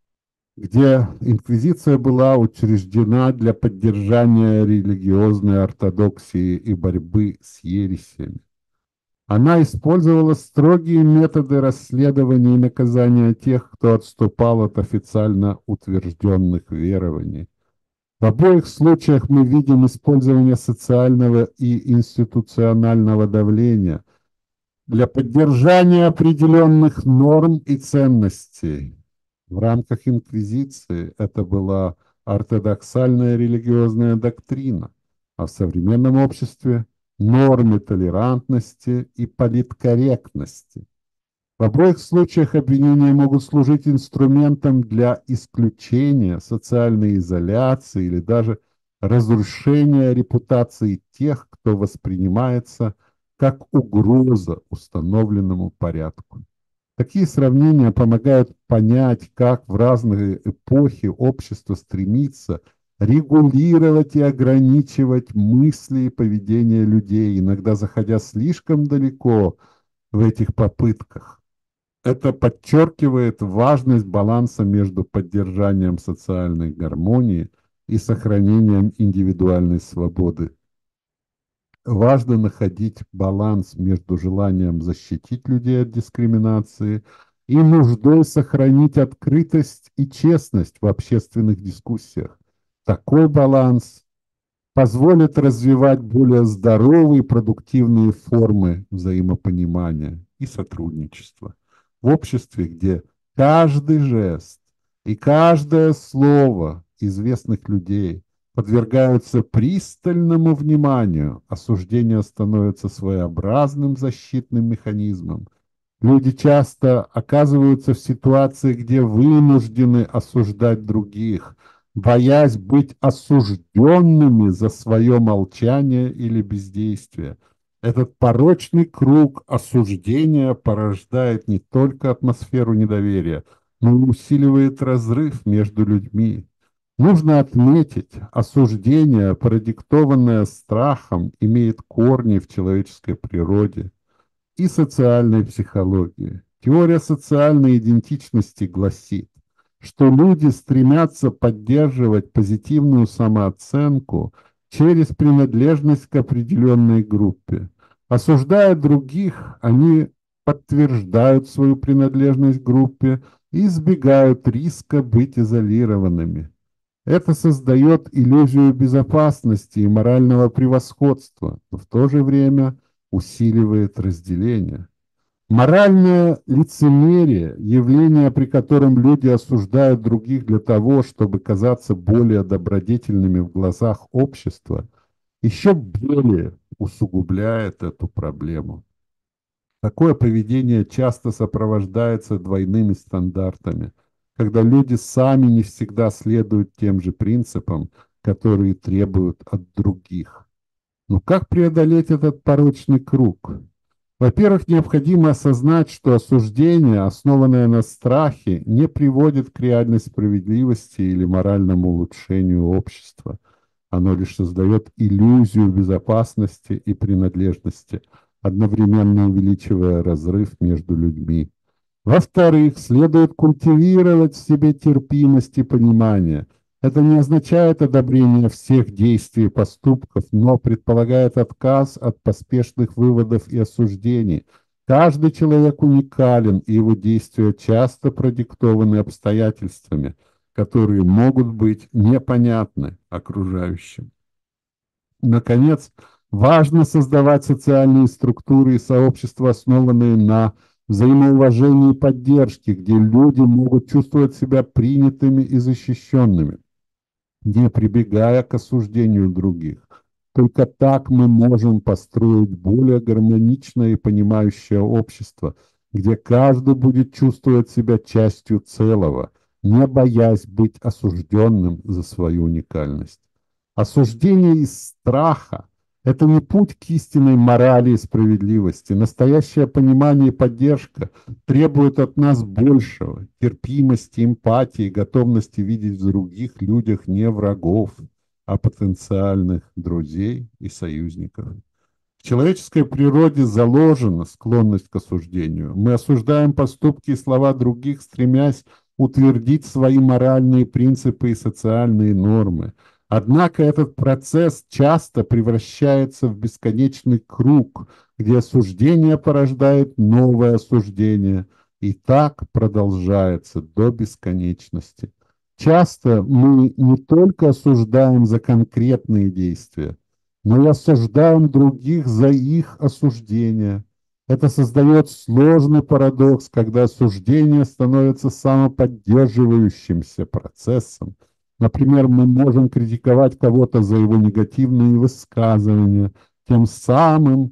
где инквизиция была учреждена для поддержания религиозной ортодоксии и борьбы с ересями. Она использовала строгие методы расследования и наказания тех, кто отступал от официально утвержденных верований. В обоих случаях мы видим использование социального и институционального давления для поддержания определенных норм и ценностей. В рамках инквизиции это была ортодоксальная религиозная доктрина, а в современном обществе — нормы толерантности и политкорректности. В обоих случаях обвинения могут служить инструментом для исключения, социальной изоляции или даже разрушения репутации тех, кто воспринимается как угроза установленному порядку. Такие сравнения помогают понять, как в разные эпохи общество стремится регулировать и ограничивать мысли и поведение людей, иногда заходя слишком далеко в этих попытках. Это подчеркивает важность баланса между поддержанием социальной гармонии и сохранением индивидуальной свободы. важно находить баланс между желанием защитить людей от дискриминации и нуждой сохранить открытость и честность в общественных дискуссиях. Такой баланс позволит развивать более здоровые и продуктивные формы взаимопонимания и сотрудничества в обществе, где каждый жест и каждое слово известных людей подвергаются пристальному вниманию, осуждение становится своеобразным защитным механизмом. Люди часто оказываются в ситуации, где вынуждены осуждать других, боясь быть осужденными за свое молчание или бездействие. Этот порочный круг осуждения порождает не только атмосферу недоверия, но и усиливает разрыв между людьми. Нужно отметить, осуждение, продиктованное страхом, имеет корни в человеческой природе и социальной психологии. Теория социальной идентичности гласит, что люди стремятся поддерживать позитивную самооценку через принадлежность к определенной группе. Осуждая других, они подтверждают свою принадлежность к группе и избегают риска быть изолированными. Это создает иллюзию безопасности и морального превосходства, но в то же время усиливает разделение. Моральное лицемерие – явление, при котором люди осуждают других для того, чтобы казаться более добродетельными в глазах общества, еще более усугубляет эту проблему. Такое поведение часто сопровождается двойными стандартами, когда люди сами не всегда следуют тем же принципам, которые требуют от других. Но как преодолеть этот порочный круг? Во-первых, необходимо осознать, что осуждение, основанное на страхе, не приводит к реальной справедливости или моральному улучшению общества. Оно лишь создает иллюзию безопасности и принадлежности, одновременно увеличивая разрыв между людьми. Во-вторых, следует культивировать в себе терпимость и понимание. Это не означает одобрение всех действий и поступков, но предполагает отказ от поспешных выводов и осуждений. Каждый человек уникален, и его действия часто продиктованы обстоятельствами, которые могут быть непонятны окружающим. Наконец, важно создавать социальные структуры и сообщества, основанные на взаимоуважении и поддержке, где люди могут чувствовать себя принятыми и защищенными, не прибегая к осуждению других. Только так мы можем построить более гармоничное и понимающее общество, где каждый будет чувствовать себя частью целого, не боясь быть осужденным за свою уникальность. Осуждение из страха – это не путь к истинной морали и справедливости. Настоящее понимание и поддержка требуют от нас большего, терпимости, эмпатии, готовности видеть в других людях не врагов, а потенциальных друзей и союзников. В человеческой природе заложена склонность к осуждению. Мы осуждаем поступки и слова других, стремясь утвердить свои моральные принципы и социальные нормы. Однако этот процесс часто превращается в бесконечный круг, где осуждение порождает новое осуждение, и так продолжается до бесконечности. Часто мы не только осуждаем за конкретные действия, но и осуждаем других за их осуждение. Это создает сложный парадокс, когда осуждение становится самоподдерживающимся процессом. Например, мы можем критиковать кого-то за его негативные высказывания, тем самым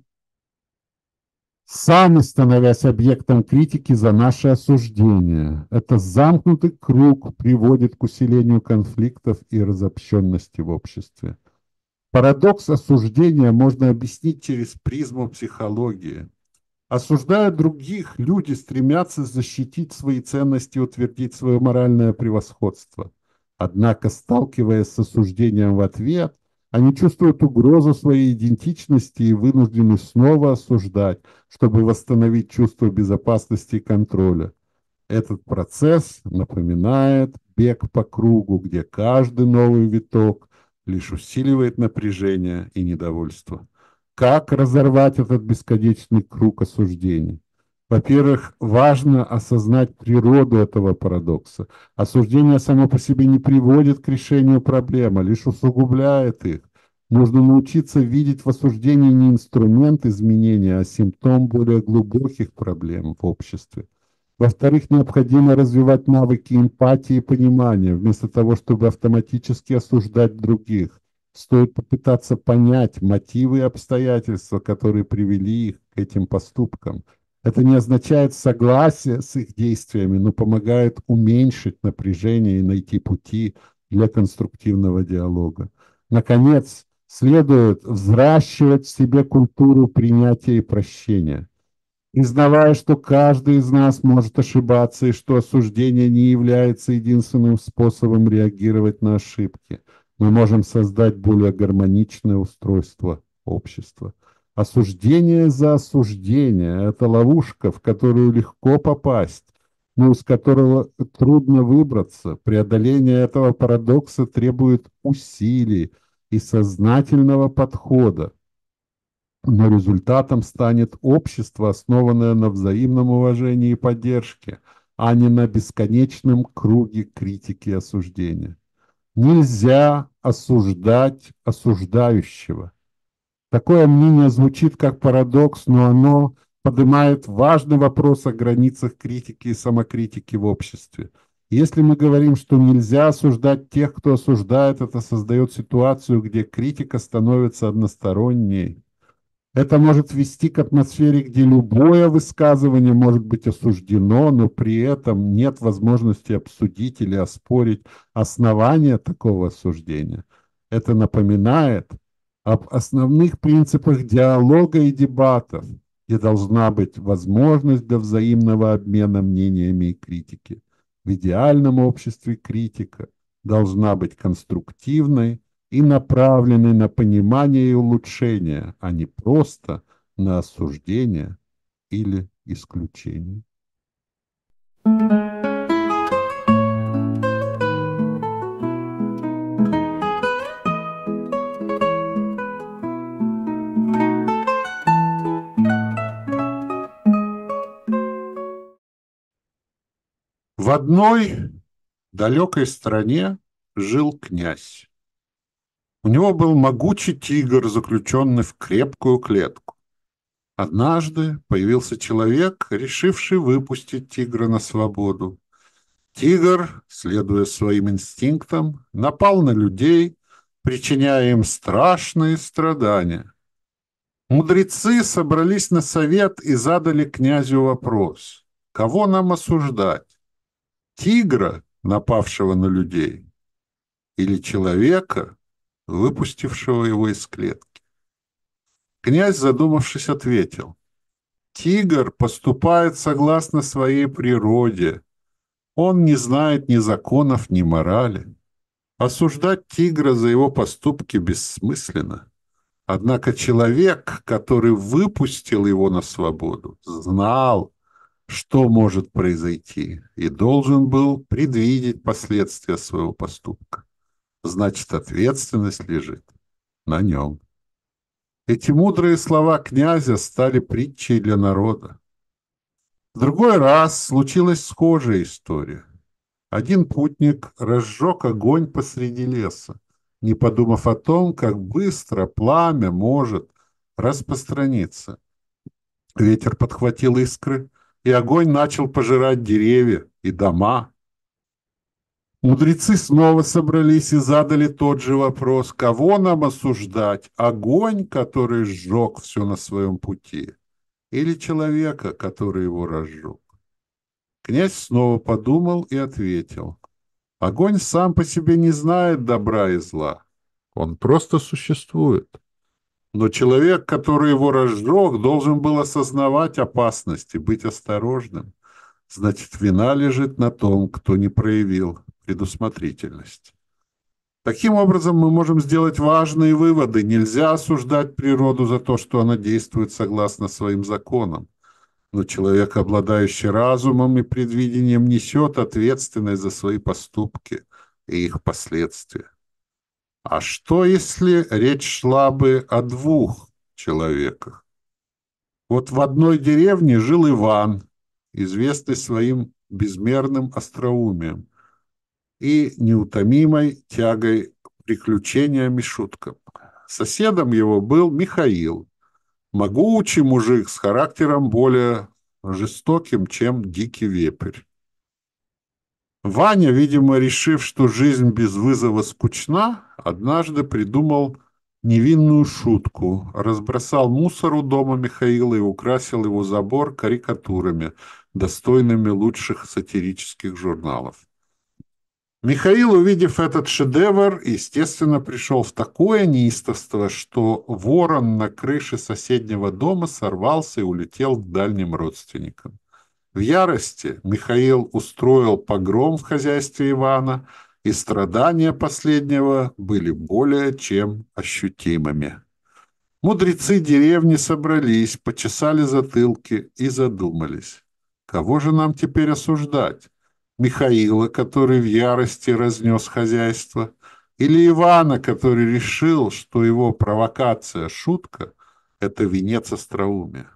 сами становясь объектом критики за наше осуждение. Это замкнутый круг приводит к усилению конфликтов и разобщенности в обществе. Парадокс осуждения можно объяснить через призму психологии. Осуждая других, люди стремятся защитить свои ценности и утвердить свое моральное превосходство. Однако, сталкиваясь с осуждением в ответ, они чувствуют угрозу своей идентичности и вынуждены снова осуждать, чтобы восстановить чувство безопасности и контроля. Этот процесс напоминает бег по кругу, где каждый новый виток лишь усиливает напряжение и недовольство. Как разорвать этот бесконечный круг осуждений? Во-первых, важно осознать природу этого парадокса. Осуждение само по себе не приводит к решению проблемы, а лишь усугубляет их. Нужно научиться видеть в осуждении не инструмент изменения, а симптом более глубоких проблем в обществе. Во-вторых, необходимо развивать навыки эмпатии и понимания, вместо того, чтобы автоматически осуждать других. Стоит попытаться понять мотивы и обстоятельства, которые привели их к этим поступкам. Это не означает согласие с их действиями, но помогает уменьшить напряжение и найти пути для конструктивного диалога. Наконец, следует взращивать в себе культуру принятия и прощения. Признавая, что каждый из нас может ошибаться и что осуждение не является единственным способом реагировать на ошибки, мы можем создать более гармоничное устройство общества. Осуждение за осуждение – это ловушка, в которую легко попасть, но из которого трудно выбраться. Преодоление этого парадокса требует усилий и сознательного подхода. Но результатом станет общество, основанное на взаимном уважении и поддержке, а не на бесконечном круге критики и осуждения. Нельзя осуждать осуждающего. Такое мнение звучит как парадокс, но оно поднимает важный вопрос о границах критики и самокритики в обществе. Если мы говорим, что нельзя осуждать тех, кто осуждает, это создает ситуацию, где критика становится односторонней. Это может вести к атмосфере, где любое высказывание может быть осуждено, но при этом нет возможности обсудить или оспорить основания такого осуждения. Это напоминает об основных принципах диалога и дебатов, где должна быть возможность для взаимного обмена мнениями и критики. В идеальном обществе критика должна быть конструктивной и направленной на понимание и улучшение, а не просто на осуждение или исключение. В одной далекой стране жил князь. У него был могучий тигр, заключенный в крепкую клетку. Однажды появился человек, решивший выпустить тигра на свободу. Тигр, следуя своим инстинктам, напал на людей, причиняя им страшные страдания. Мудрецы собрались на совет и задали князю вопрос: кого нам осуждать? Тигра, напавшего на людей, или человека, выпустившего его из клетки? Князь, задумавшись, ответил: тигр поступает согласно своей природе. Он не знает ни законов, ни морали. Осуждать тигра за его поступки бессмысленно. Однако человек, который выпустил его на свободу, знал, что может произойти, и должен был предвидеть последствия своего поступка. Значит, ответственность лежит на нем. Эти мудрые слова князя стали притчей для народа. В другой раз случилась схожая история. Один путник разжег огонь посреди леса, не подумав о том, как быстро пламя может распространиться. Ветер подхватил искры, и огонь начал пожирать деревья и дома. Мудрецы снова собрались и задали тот же вопрос: кого нам осуждать? Огонь, который сжег все на своем пути, или человека, который его разжег? Князь снова подумал и ответил: огонь сам по себе не знает добра и зла. Он просто существует. Но человек, который его разжег, должен был осознавать опасность и быть осторожным. Значит, вина лежит на том, кто не проявил предусмотрительность. Таким образом, мы можем сделать важные выводы. Нельзя осуждать природу за то, что она действует согласно своим законам. Но человек, обладающий разумом и предвидением, несет ответственность за свои поступки и их последствия. А что, если речь шла бы о двух человеках. Вот в одной деревне жил Иван, известный своим безмерным остроумием и неутомимой тягой к приключениям и шуткам. Соседом его был Михаил, могучий мужик с характером более жестоким, чем дикий вепрь. Ваня, видимо, решив, что жизнь без вызова скучна, однажды придумал невинную шутку, разбросал мусор у дома Михаила и украсил его забор карикатурами, достойными лучших сатирических журналов. Михаил, увидев этот шедевр, естественно, пришел в такое неистовство, что ворон на крыше соседнего дома сорвался и улетел к дальним родственникам. В ярости Михаил устроил погром в хозяйстве Ивана, и страдания последнего были более чем ощутимыми. Мудрецы деревни собрались, почесали затылки и задумались. Кого же нам теперь осуждать? Михаила, который в ярости разнес хозяйство, или Ивана, который решил, что его провокация, шутка — это венец остроумия?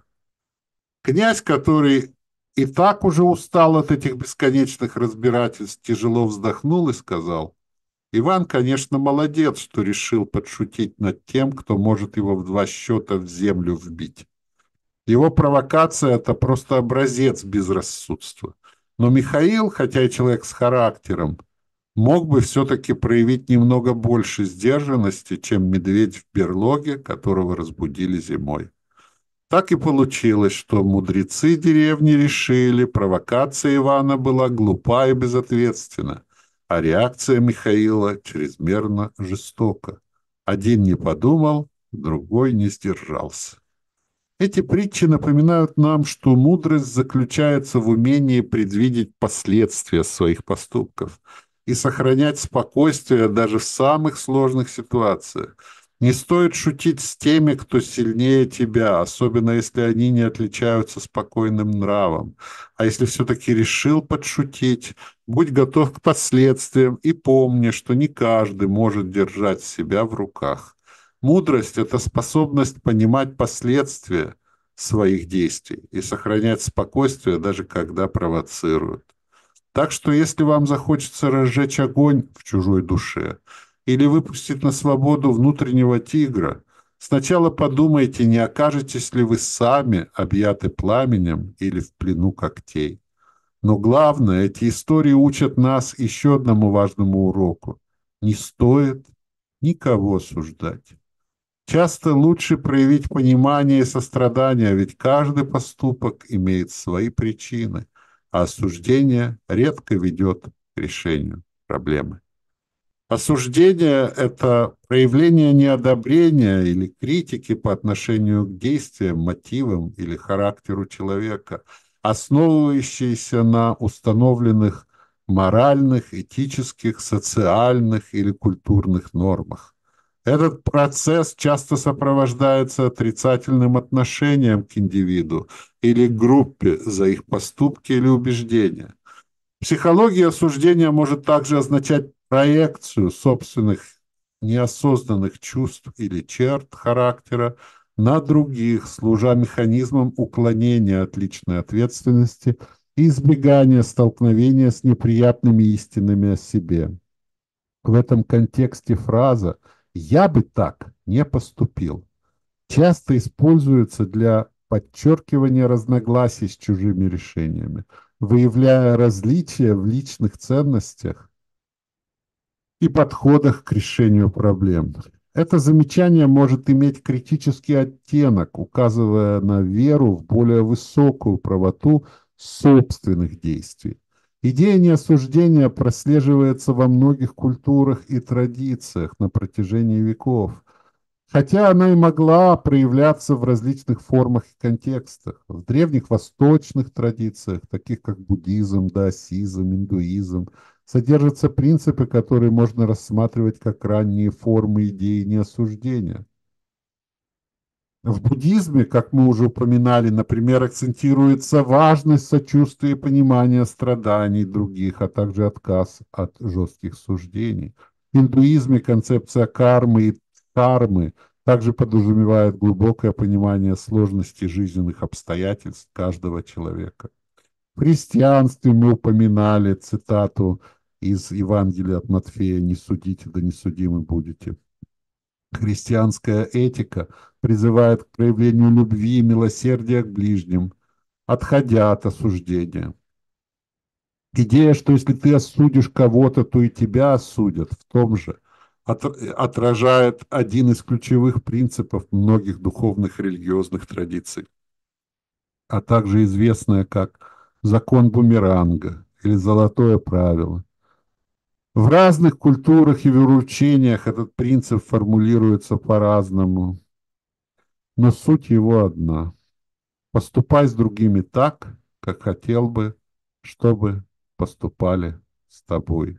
Князь, который и так уже устал от этих бесконечных разбирательств, тяжело вздохнул и сказал: «Иван, конечно, молодец, что решил подшутить над тем, кто может его в два счета в землю вбить. Его провокация — это просто образец безрассудства. Но Михаил, хотя и человек с характером, мог бы все-таки проявить немного больше сдержанности, чем медведь в берлоге, которого разбудили зимой». Так и получилось, что мудрецы деревни решили, провокация Ивана была глупа и безответственна, а реакция Михаила чрезмерно жестока. Один не подумал, другой не сдержался. Эти притчи напоминают нам, что мудрость заключается в умении предвидеть последствия своих поступков и сохранять спокойствие даже в самых сложных ситуациях. Не стоит шутить с теми, кто сильнее тебя, особенно если они не отличаются спокойным нравом. А если все-таки решил подшутить, будь готов к последствиям и помни, что не каждый может держать себя в руках. Мудрость — это способность понимать последствия своих действий и сохранять спокойствие, даже когда провоцируют. Так что если вам захочется разжечь огонь в чужой душе или выпустить на свободу внутреннего тигра, сначала подумайте, не окажетесь ли вы сами объяты пламенем или в плену когтей. Но главное, эти истории учат нас еще одному важному уроку. Не стоит никого осуждать. Часто лучше проявить понимание и сострадание, ведь каждый поступок имеет свои причины, а осуждение редко ведет к решению проблемы. Осуждение — это проявление неодобрения или критики по отношению к действиям, мотивам или характеру человека, основывающееся на установленных моральных, этических, социальных или культурных нормах. Этот процесс часто сопровождается отрицательным отношением к индивиду или группе за их поступки или убеждения. В психологии осуждение может также означать проекцию собственных неосознанных чувств или черт характера на других, служа механизмом уклонения от личной ответственности и избегания столкновения с неприятными истинами о себе. В этом контексте фраза «я бы так не поступил» часто используется для подчеркивания разногласий с чужими решениями, выявляя различия в личных ценностях и подходах к решению проблем. Это замечание может иметь критический оттенок, указывая на веру в более высокую правоту собственных действий. Идея неосуждения прослеживается во многих культурах и традициях на протяжении веков, хотя она и могла проявляться в различных формах и контекстах. В древних восточных традициях, таких как буддизм, даосизм, индуизм, содержатся принципы, которые можно рассматривать как ранние формы идеи неосуждения. В буддизме, как мы уже упоминали, например, акцентируется важность сочувствия и понимания страданий других, а также отказ от жестких суждений. В индуизме концепция кармы и дхармы также подразумевает глубокое понимание сложности жизненных обстоятельств каждого человека. В христианстве мы упоминали цитату из Евангелия от Матфея «Не судите, да не судимы будете». Христианская этика призывает к проявлению любви и милосердия к ближним, отходя от осуждения. Идея, что если ты осудишь кого-то, то и тебя осудят, в том же от- отражает один из ключевых принципов многих духовных и религиозных традиций, а также известная как закон бумеранга или золотое правило. В разных культурах и вероучениях этот принцип формулируется по-разному, но суть его одна. Поступай с другими так, как хотел бы, чтобы поступали с тобой.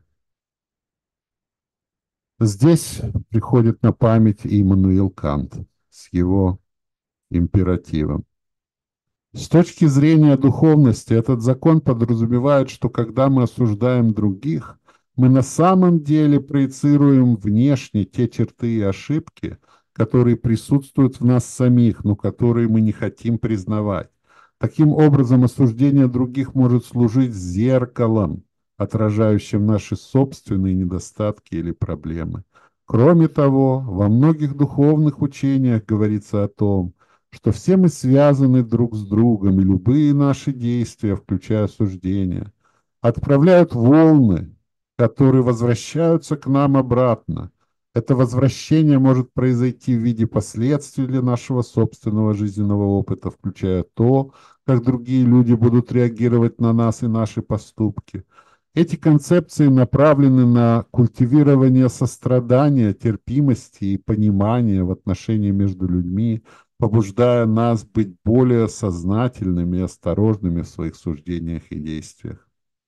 Здесь приходит на память и Иммануил Кант с его императивом. С точки зрения духовности, этот закон подразумевает, что когда мы осуждаем других, мы на самом деле проецируем внешне те черты и ошибки, которые присутствуют в нас самих, но которые мы не хотим признавать. Таким образом, осуждение других может служить зеркалом, отражающим наши собственные недостатки или проблемы. Кроме того, во многих духовных учениях говорится о том, что все мы связаны друг с другом, и любые наши действия, включая осуждение, отправляют волны, которые возвращаются к нам обратно. Это возвращение может произойти в виде последствий для нашего собственного жизненного опыта, включая то, как другие люди будут реагировать на нас и наши поступки. Эти концепции направлены на культивирование сострадания, терпимости и понимания в отношении между людьми, побуждая нас быть более сознательными и осторожными в своих суждениях и действиях.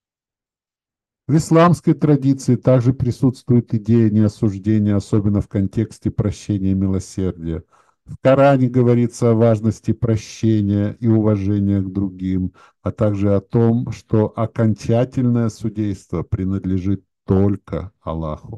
В исламской традиции также присутствует идея неосуждения, особенно в контексте прощения и милосердия. В Коране говорится о важности прощения и уважения к другим, а также о том, что окончательное судейство принадлежит только Аллаху.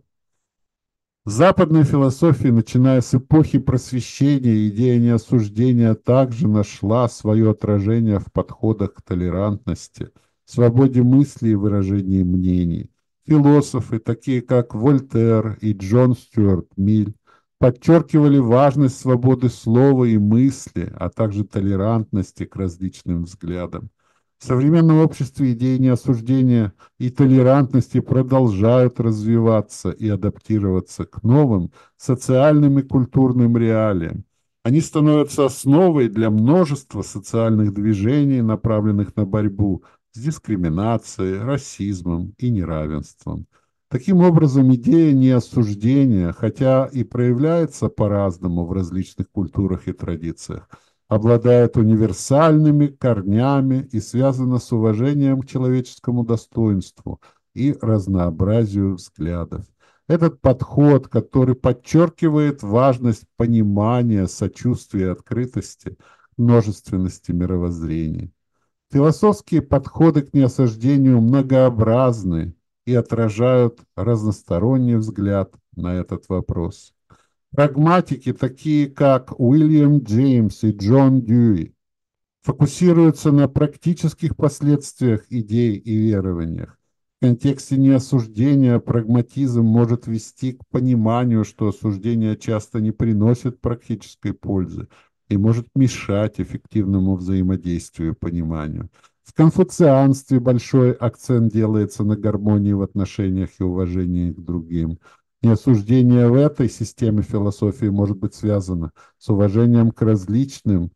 В западной философии, начиная с эпохи Просвещения, идея неосуждения также нашла свое отражение в подходах к толерантности, свободе мысли и выражении мнений. Философы, такие как Вольтер и Джон Стюарт Миль, подчеркивали важность свободы слова и мысли, а также толерантности к различным взглядам. В современном обществе идеи неосуждения и толерантности продолжают развиваться и адаптироваться к новым социальным и культурным реалиям. Они становятся основой для множества социальных движений, направленных на борьбу с дискриминацией, расизмом и неравенством. Таким образом, идея неосуждения, хотя и проявляется по-разному в различных культурах и традициях, обладает универсальными корнями и связана с уважением к человеческому достоинству и разнообразию взглядов. Этот подход, который подчеркивает важность понимания, сочувствия и открытости, множественности мировоззрений. Философские подходы к неосуждению многообразны и отражают разносторонний взгляд на этот вопрос. Прагматики, такие как Уильям Джеймс и Джон Дьюи, фокусируются на практических последствиях идей и верованиях. В контексте неосуждения прагматизм может вести к пониманию, что осуждение часто не приносит практической пользы и может мешать эффективному взаимодействию и пониманию. В конфуцианстве большой акцент делается на гармонии в отношениях и уважении к другим. Неосуждение в этой системе философии может быть связано с уважением к различным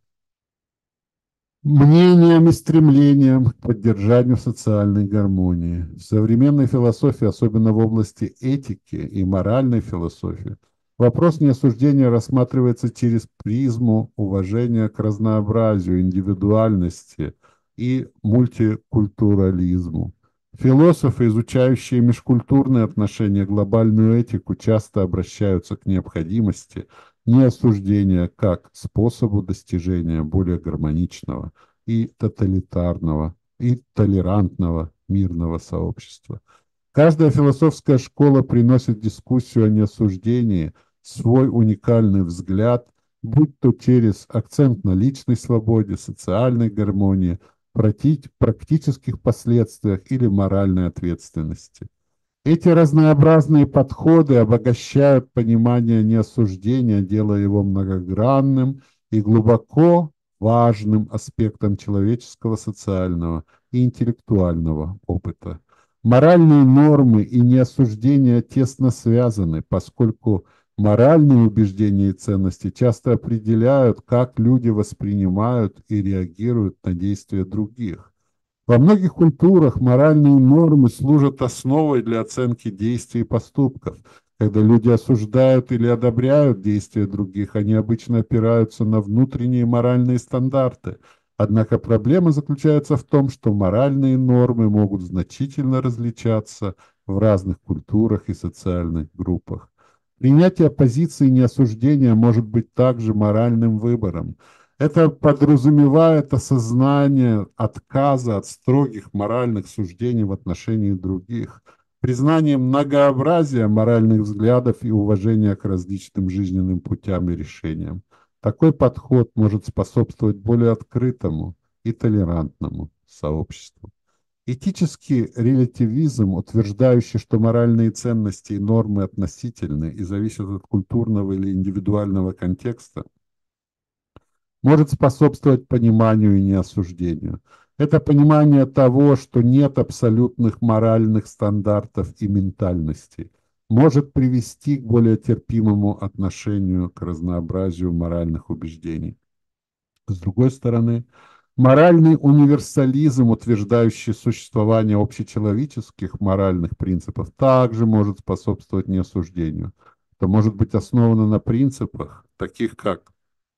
мнениям и стремлениям к поддержанию социальной гармонии. В современной философии, особенно в области этики и моральной философии, вопрос неосуждения рассматривается через призму уважения к разнообразию, индивидуальности и мультикультурализму. Философы, изучающие межкультурные отношения, глобальную этику, часто обращаются к необходимости неосуждения как способу достижения более гармоничного и тоталитарного и толерантного мирного сообщества. Каждая философская школа приносит дискуссию о неосуждении свой уникальный взгляд, будь то через акцент на личной свободе, социальной гармонии, практи- практических последствиях или моральной ответственности. Эти разнообразные подходы обогащают понимание неосуждения, делая его многогранным и глубоко важным аспектом человеческого, социального и интеллектуального опыта. Моральные нормы и неосуждение тесно связаны, поскольку моральные убеждения и ценности часто определяют, как люди воспринимают и реагируют на действия других. Во многих культурах моральные нормы служат основой для оценки действий и поступков. Когда люди осуждают или одобряют действия других, они обычно опираются на внутренние моральные стандарты. Однако проблема заключается в том, что моральные нормы могут значительно различаться в разных культурах и социальных группах. Принятие позиции неосуждения может быть также моральным выбором. Это подразумевает осознание отказа от строгих моральных суждений в отношении других, признание многообразия моральных взглядов и уважение к различным жизненным путям и решениям. Такой подход может способствовать более открытому и толерантному сообществу. Этический релятивизм, утверждающий, что моральные ценности и нормы относительны и зависят от культурного или индивидуального контекста, может способствовать пониманию и неосуждению. Это понимание того, что нет абсолютных моральных стандартов и ментальностей, может привести к более терпимому отношению к разнообразию моральных убеждений. С другой стороны, моральный универсализм, утверждающий существование общечеловеческих моральных принципов, также может способствовать неосуждению. Это может быть основано на принципах, таких как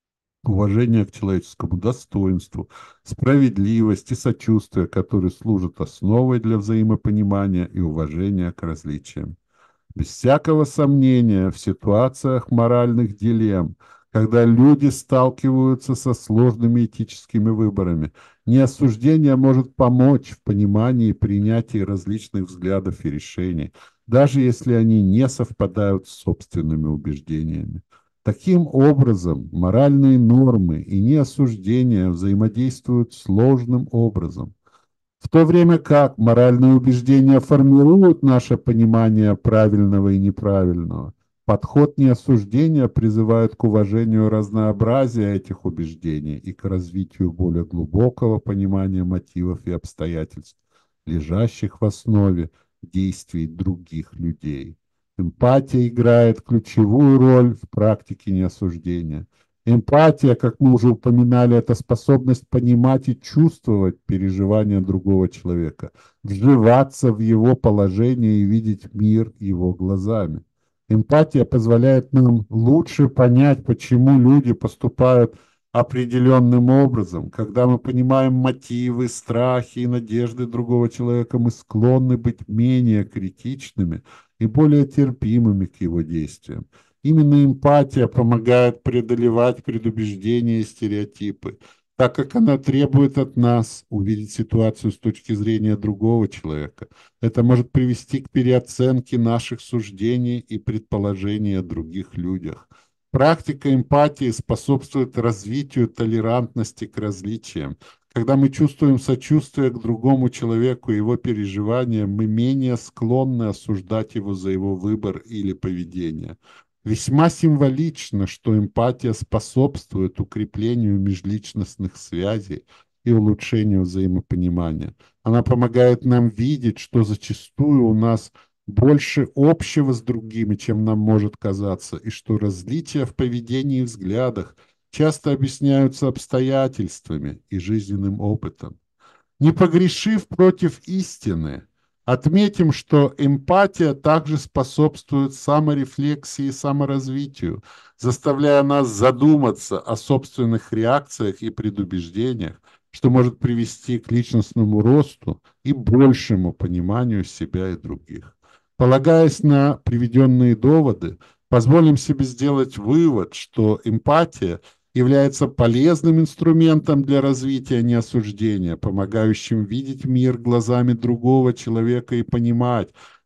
уважение к человеческому достоинству, справедливость и сочувствие, которые служат основой для взаимопонимания и уважения к различиям. Без всякого сомнения, в ситуациях моральных дилемм, когда люди сталкиваются со сложными этическими выборами, неосуждение может помочь в понимании и принятии различных взглядов и решений, даже если они не совпадают с собственными убеждениями. Таким образом, моральные нормы и неосуждение взаимодействуют сложным образом. В то время как моральные убеждения формируют наше понимание правильного и неправильного, подход неосуждения призывает к уважению разнообразия этих убеждений и к развитию более глубокого понимания мотивов и обстоятельств, лежащих в основе действий других людей. Эмпатия играет ключевую роль в практике неосуждения. Эмпатия, как мы уже упоминали, это способность понимать и чувствовать переживания другого человека, вживаться в его положение и видеть мир его глазами. Эмпатия позволяет нам лучше понять, почему люди поступают определенным образом. Когда мы понимаем мотивы, страхи и надежды другого человека, мы склонны быть менее критичными и более терпимыми к его действиям. Именно эмпатия помогает преодолевать предубеждения и стереотипы, так как она требует от нас увидеть ситуацию с точки зрения другого человека. Это может привести к переоценке наших суждений и предположений о других людях. Практика эмпатии способствует развитию толерантности к различиям. Когда мы чувствуем сочувствие к другому человеку и его переживаниям, мы менее склонны осуждать его за его выбор или поведение. Весьма символично, что эмпатия способствует укреплению межличностных связей и улучшению взаимопонимания. Она помогает нам видеть, что зачастую у нас больше общего с другими, чем нам может казаться, и что различия в поведении и взглядах часто объясняются обстоятельствами и жизненным опытом. Не погрешив против истины, отметим, что эмпатия также способствует саморефлексии и саморазвитию, заставляя нас задуматься о собственных реакциях и предубеждениях, что может привести к личностному росту и большему пониманию себя и других. Полагаясь на приведенные доводы, позволим себе сделать вывод, что эмпатия – является полезным инструментом для развития неосуждения, помогающим видеть мир глазами другого человека и понимать,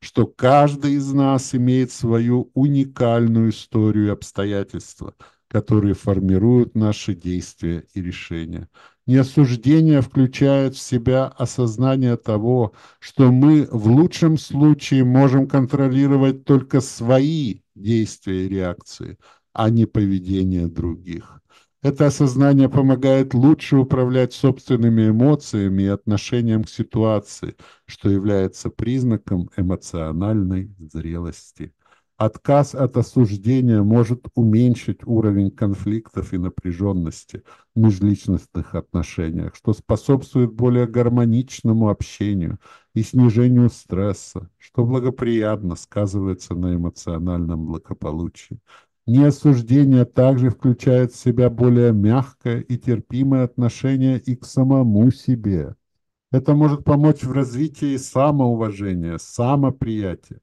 что каждый из нас имеет свою уникальную историю и обстоятельства, которые формируют наши действия и решения. Неосуждение включает в себя осознание того, что мы в лучшем случае можем контролировать только свои действия и реакции, а не поведение других. Это осознание помогает лучше управлять собственными эмоциями и отношением к ситуации, что является признаком эмоциональной зрелости. Отказ от осуждения может уменьшить уровень конфликтов и напряженности в межличностных отношениях, что способствует более гармоничному общению и снижению стресса, что благоприятно сказывается на эмоциональном благополучии. Неосуждение также включает в себя более мягкое и терпимое отношение и к самому себе. Это может помочь в развитии самоуважения, самоприятия,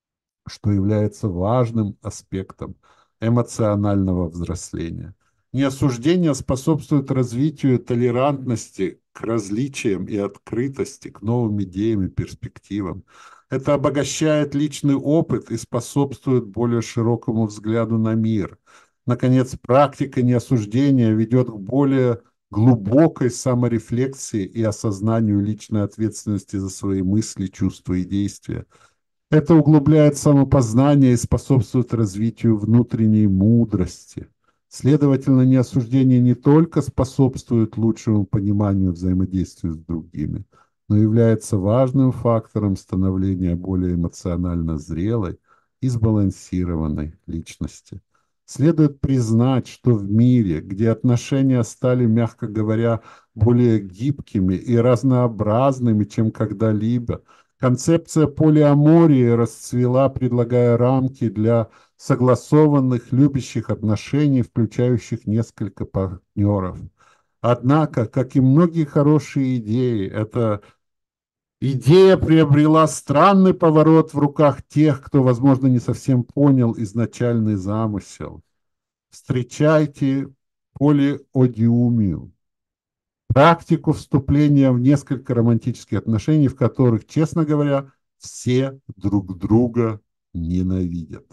что является важным аспектом эмоционального взросления. Неосуждение способствует развитию толерантности к различиям и открытости к новым идеям и перспективам. Это обогащает личный опыт и способствует более широкому взгляду на мир. Наконец, практика неосуждения ведет к более глубокой саморефлексии и осознанию личной ответственности за свои мысли, чувства и действия. Это углубляет самопознание и способствует развитию внутренней мудрости. Следовательно, неосуждение не только способствует лучшему пониманию взаимодействия с другими, но является важным фактором становления более эмоционально зрелой и сбалансированной личности. Следует признать, что в мире, где отношения стали, мягко говоря, более гибкими и разнообразными, чем когда-либо, концепция полиамории расцвела, предлагая рамки для согласованных, любящих отношений, включающих несколько партнеров. Однако, как и многие хорошие идеи, эта идея приобрела странный поворот в руках тех, кто, возможно, не совсем понял изначальный замысел. Встречайте полиодиумию. Практику вступления в несколько романтических отношений, в которых, честно говоря, все друг друга ненавидят.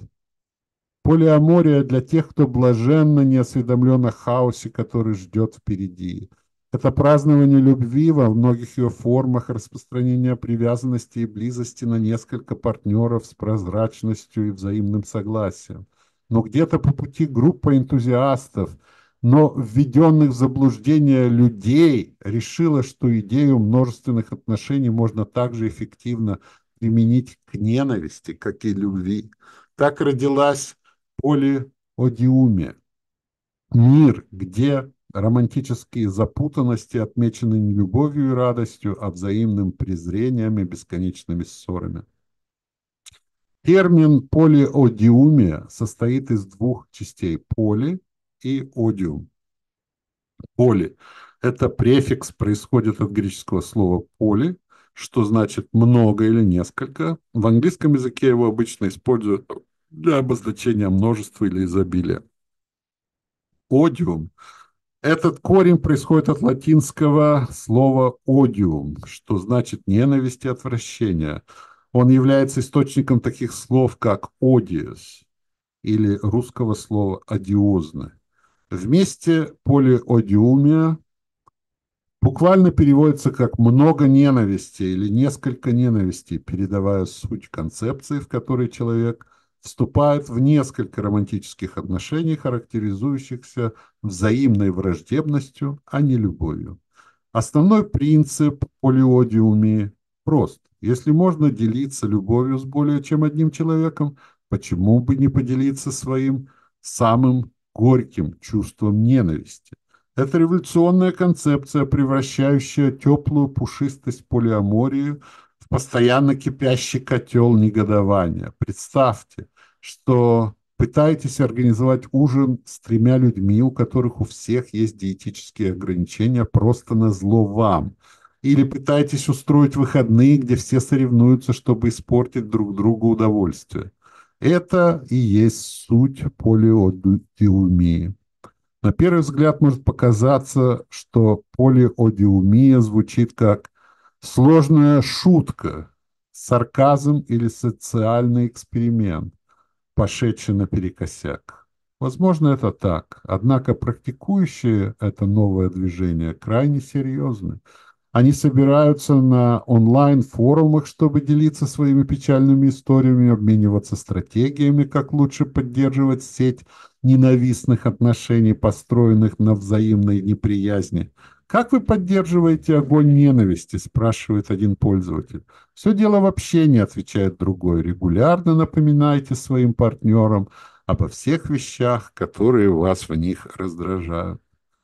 Полиамория для тех, кто блаженно не осведомлен о хаосе, который ждет впереди. Это празднование любви во многих ее формах, распространение привязанности и близости на несколько партнеров с прозрачностью и взаимным согласием. Но где-то по пути группа энтузиастов, но введенных в заблуждение людей, решила, что идею множественных отношений можно также эффективно применить к ненависти, как и любви. Так родилась полиодиумия. Мир, где романтические запутанности отмечены не любовью и радостью, а взаимным презрением и бесконечными ссорами. Термин полиодиумия состоит из двух частей – поли и одиум. Поли – это префикс, происходит от греческого слова поли, что значит много или несколько. В английском языке его обычно используют для обозначения множества или изобилия. Одиум. Этот корень происходит от латинского слова «одиум», что значит ненависть и отвращение. Он является источником таких слов, как «одиос» или русского слова «одиозно». Вместе полиодиумия буквально переводится как «много ненависти» или «несколько ненавистей», передавая суть концепции, в которой человек вступает в несколько романтических отношений, характеризующихся взаимной враждебностью, а не любовью. Основной принцип полиодиумии прост. Если можно делиться любовью с более чем одним человеком, почему бы не поделиться своим самым горьким чувством ненависти? Это революционная концепция, превращающая теплую пушистость полиамории в постоянно кипящий котел негодования. Представьте, что пытаетесь организовать ужин с тремя людьми, у которых у всех есть диетические ограничения, просто назло вам. Или пытаетесь устроить выходные, где все соревнуются, чтобы испортить друг другу удовольствие. Это и есть суть полиодиумии. На первый взгляд может показаться, что полиодиумия звучит как сложная шутка сарказм или социальный эксперимент, пошедший наперекосяк. Возможно, это так, однако практикующие это новое движение крайне серьезны. Они собираются на онлайн-форумах, чтобы делиться своими печальными историями, обмениваться стратегиями, как лучше поддерживать сеть ненавистных отношений, построенных на взаимной неприязни. «Как вы поддерживаете огонь ненависти?» – спрашивает один пользователь. «Все дело в общении», – отвечает другой. «Регулярно напоминайте своим партнерам обо всех вещах, которые вас в них раздражают».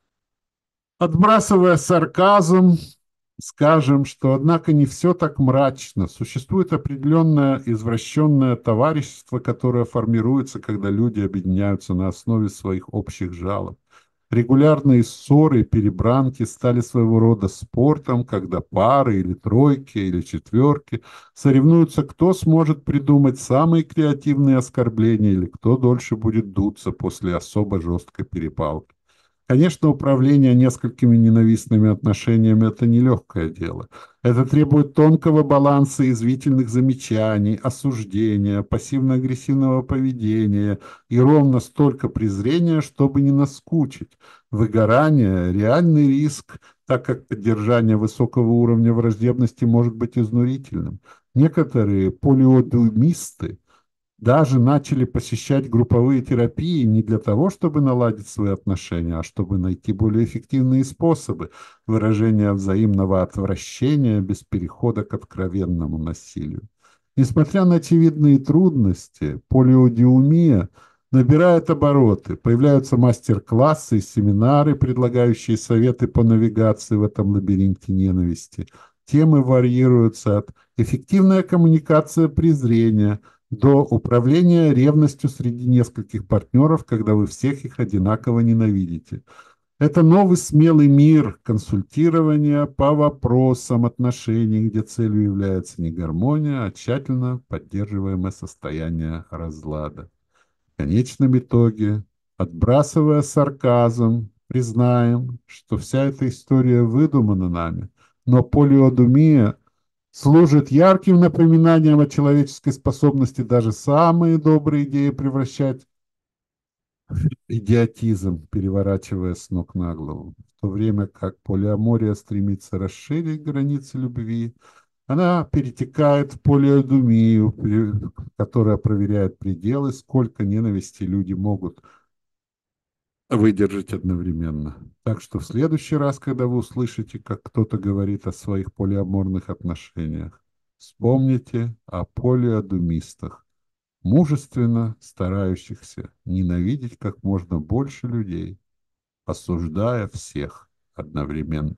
Отбрасывая сарказм, скажем, что, однако, не все так мрачно. Существует определенное извращенное товарищество, которое формируется, когда люди объединяются на основе своих общих жалоб. Регулярные ссоры и перебранки стали своего рода спортом, когда пары или тройки или четверки соревнуются, кто сможет придумать самые креативные оскорбления или кто дольше будет дуться после особо жесткой перепалки. Конечно, управление несколькими ненавистными отношениями – это нелегкое дело. Это требует тонкого баланса извительных замечаний, осуждения, пассивно-агрессивного поведения и ровно столько презрения, чтобы не наскучить. Выгорание – реальный риск, так как поддержание высокого уровня враждебности может быть изнурительным. Некоторые полиодумисты даже начали посещать групповые терапии не для того, чтобы наладить свои отношения, а чтобы найти более эффективные способы выражения взаимного отвращения без перехода к откровенному насилию. Несмотря на очевидные трудности, полиодиумия набирает обороты. Появляются мастер-классы и семинары, предлагающие советы по навигации в этом лабиринте ненависти. Темы варьируются от «эффективная коммуникация презрения» до управления ревностью среди нескольких партнеров, когда вы всех их одинаково ненавидите. Это новый смелый мир консультирования по вопросам отношений, где целью является не гармония, а тщательно поддерживаемое состояние разлада. В конечном итоге, отбрасывая сарказм, признаем, что вся эта история выдумана нами, но полиодумия служит ярким напоминанием о человеческой способности даже самые добрые идеи превращать в идиотизм, переворачивая с ног на голову. В то время как полиамория стремится расширить границы любви, она перетекает в полиодумию, которая проверяет пределы, сколько ненависти люди могут выдержать одновременно. Так что в следующий раз, когда вы услышите, как кто-то говорит о своих полиаморных отношениях, вспомните о полиадумистах, мужественно старающихся ненавидеть как можно больше людей, осуждая всех одновременно.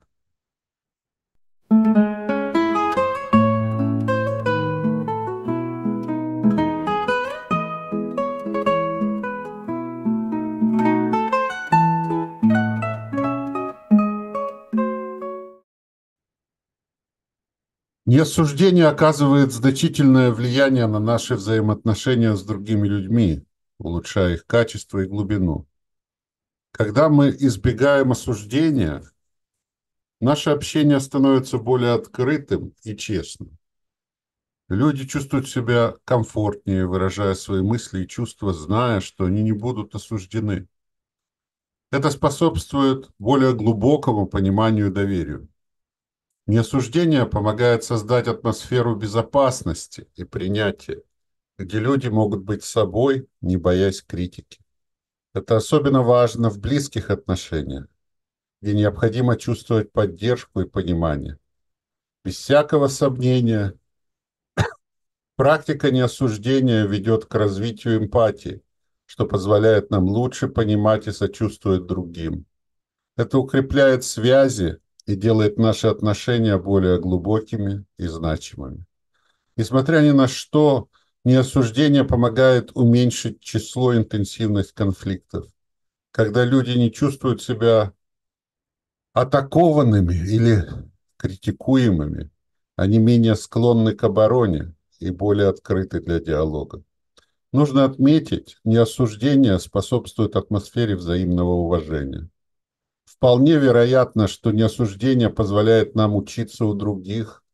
Неосуждение оказывает значительное влияние на наши взаимоотношения с другими людьми, улучшая их качество и глубину. Когда мы избегаем осуждения, наше общение становится более открытым и честным. Люди чувствуют себя комфортнее, выражая свои мысли и чувства, зная, что они не будут осуждены. Это способствует более глубокому пониманию и доверию. Неосуждение помогает создать атмосферу безопасности и принятия, где люди могут быть собой, не боясь критики. Это особенно важно в близких отношениях, где необходимо чувствовать поддержку и понимание. Без всякого сомнения, практика неосуждения ведет к развитию эмпатии, что позволяет нам лучше понимать и сочувствовать другим. Это укрепляет связи и делает наши отношения более глубокими и значимыми. Несмотря ни на что, неосуждение помогает уменьшить число и интенсивность конфликтов. Когда люди не чувствуют себя атакованными или критикуемыми, они менее склонны к обороне и более открыты для диалога. Нужно отметить, неосуждение способствует атмосфере взаимного уважения. Вполне вероятно, что неосуждение позволяет нам учиться у других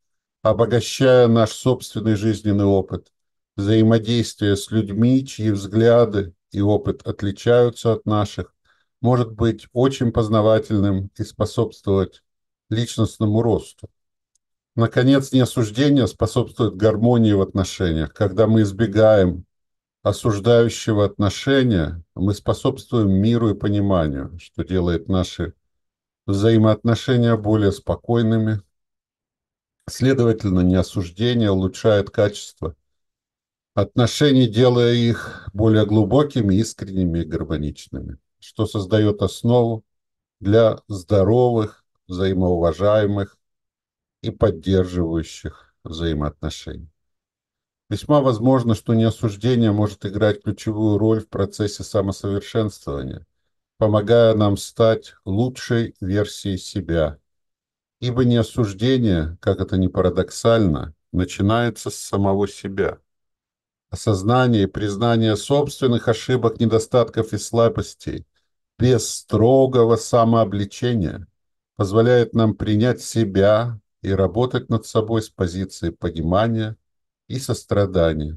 обогащая наш собственный жизненный опыт. Взаимодействие с людьми, чьи взгляды и опыт отличаются от наших, может быть очень познавательным и способствовать личностному росту. Наконец, неосуждение способствует гармонии в отношениях. Когда мы избегаем осуждающего отношения, мы способствуем миру и пониманию, что делает наши взаимоотношения более спокойными. Следовательно, неосуждение улучшает качество отношений, делая их более глубокими, искренними и гармоничными, что создает основу для здоровых, взаимоуважаемых и поддерживающих взаимоотношений. Весьма возможно, что неосуждение может играть ключевую роль в процессе самосовершенствования, помогая нам стать лучшей версией себя. Ибо неосуждение, как это ни парадоксально, начинается с самого себя. Осознание и признание собственных ошибок, недостатков и слабостей без строгого самообличения позволяет нам принять себя и работать над собой с позиции понимания и сострадания.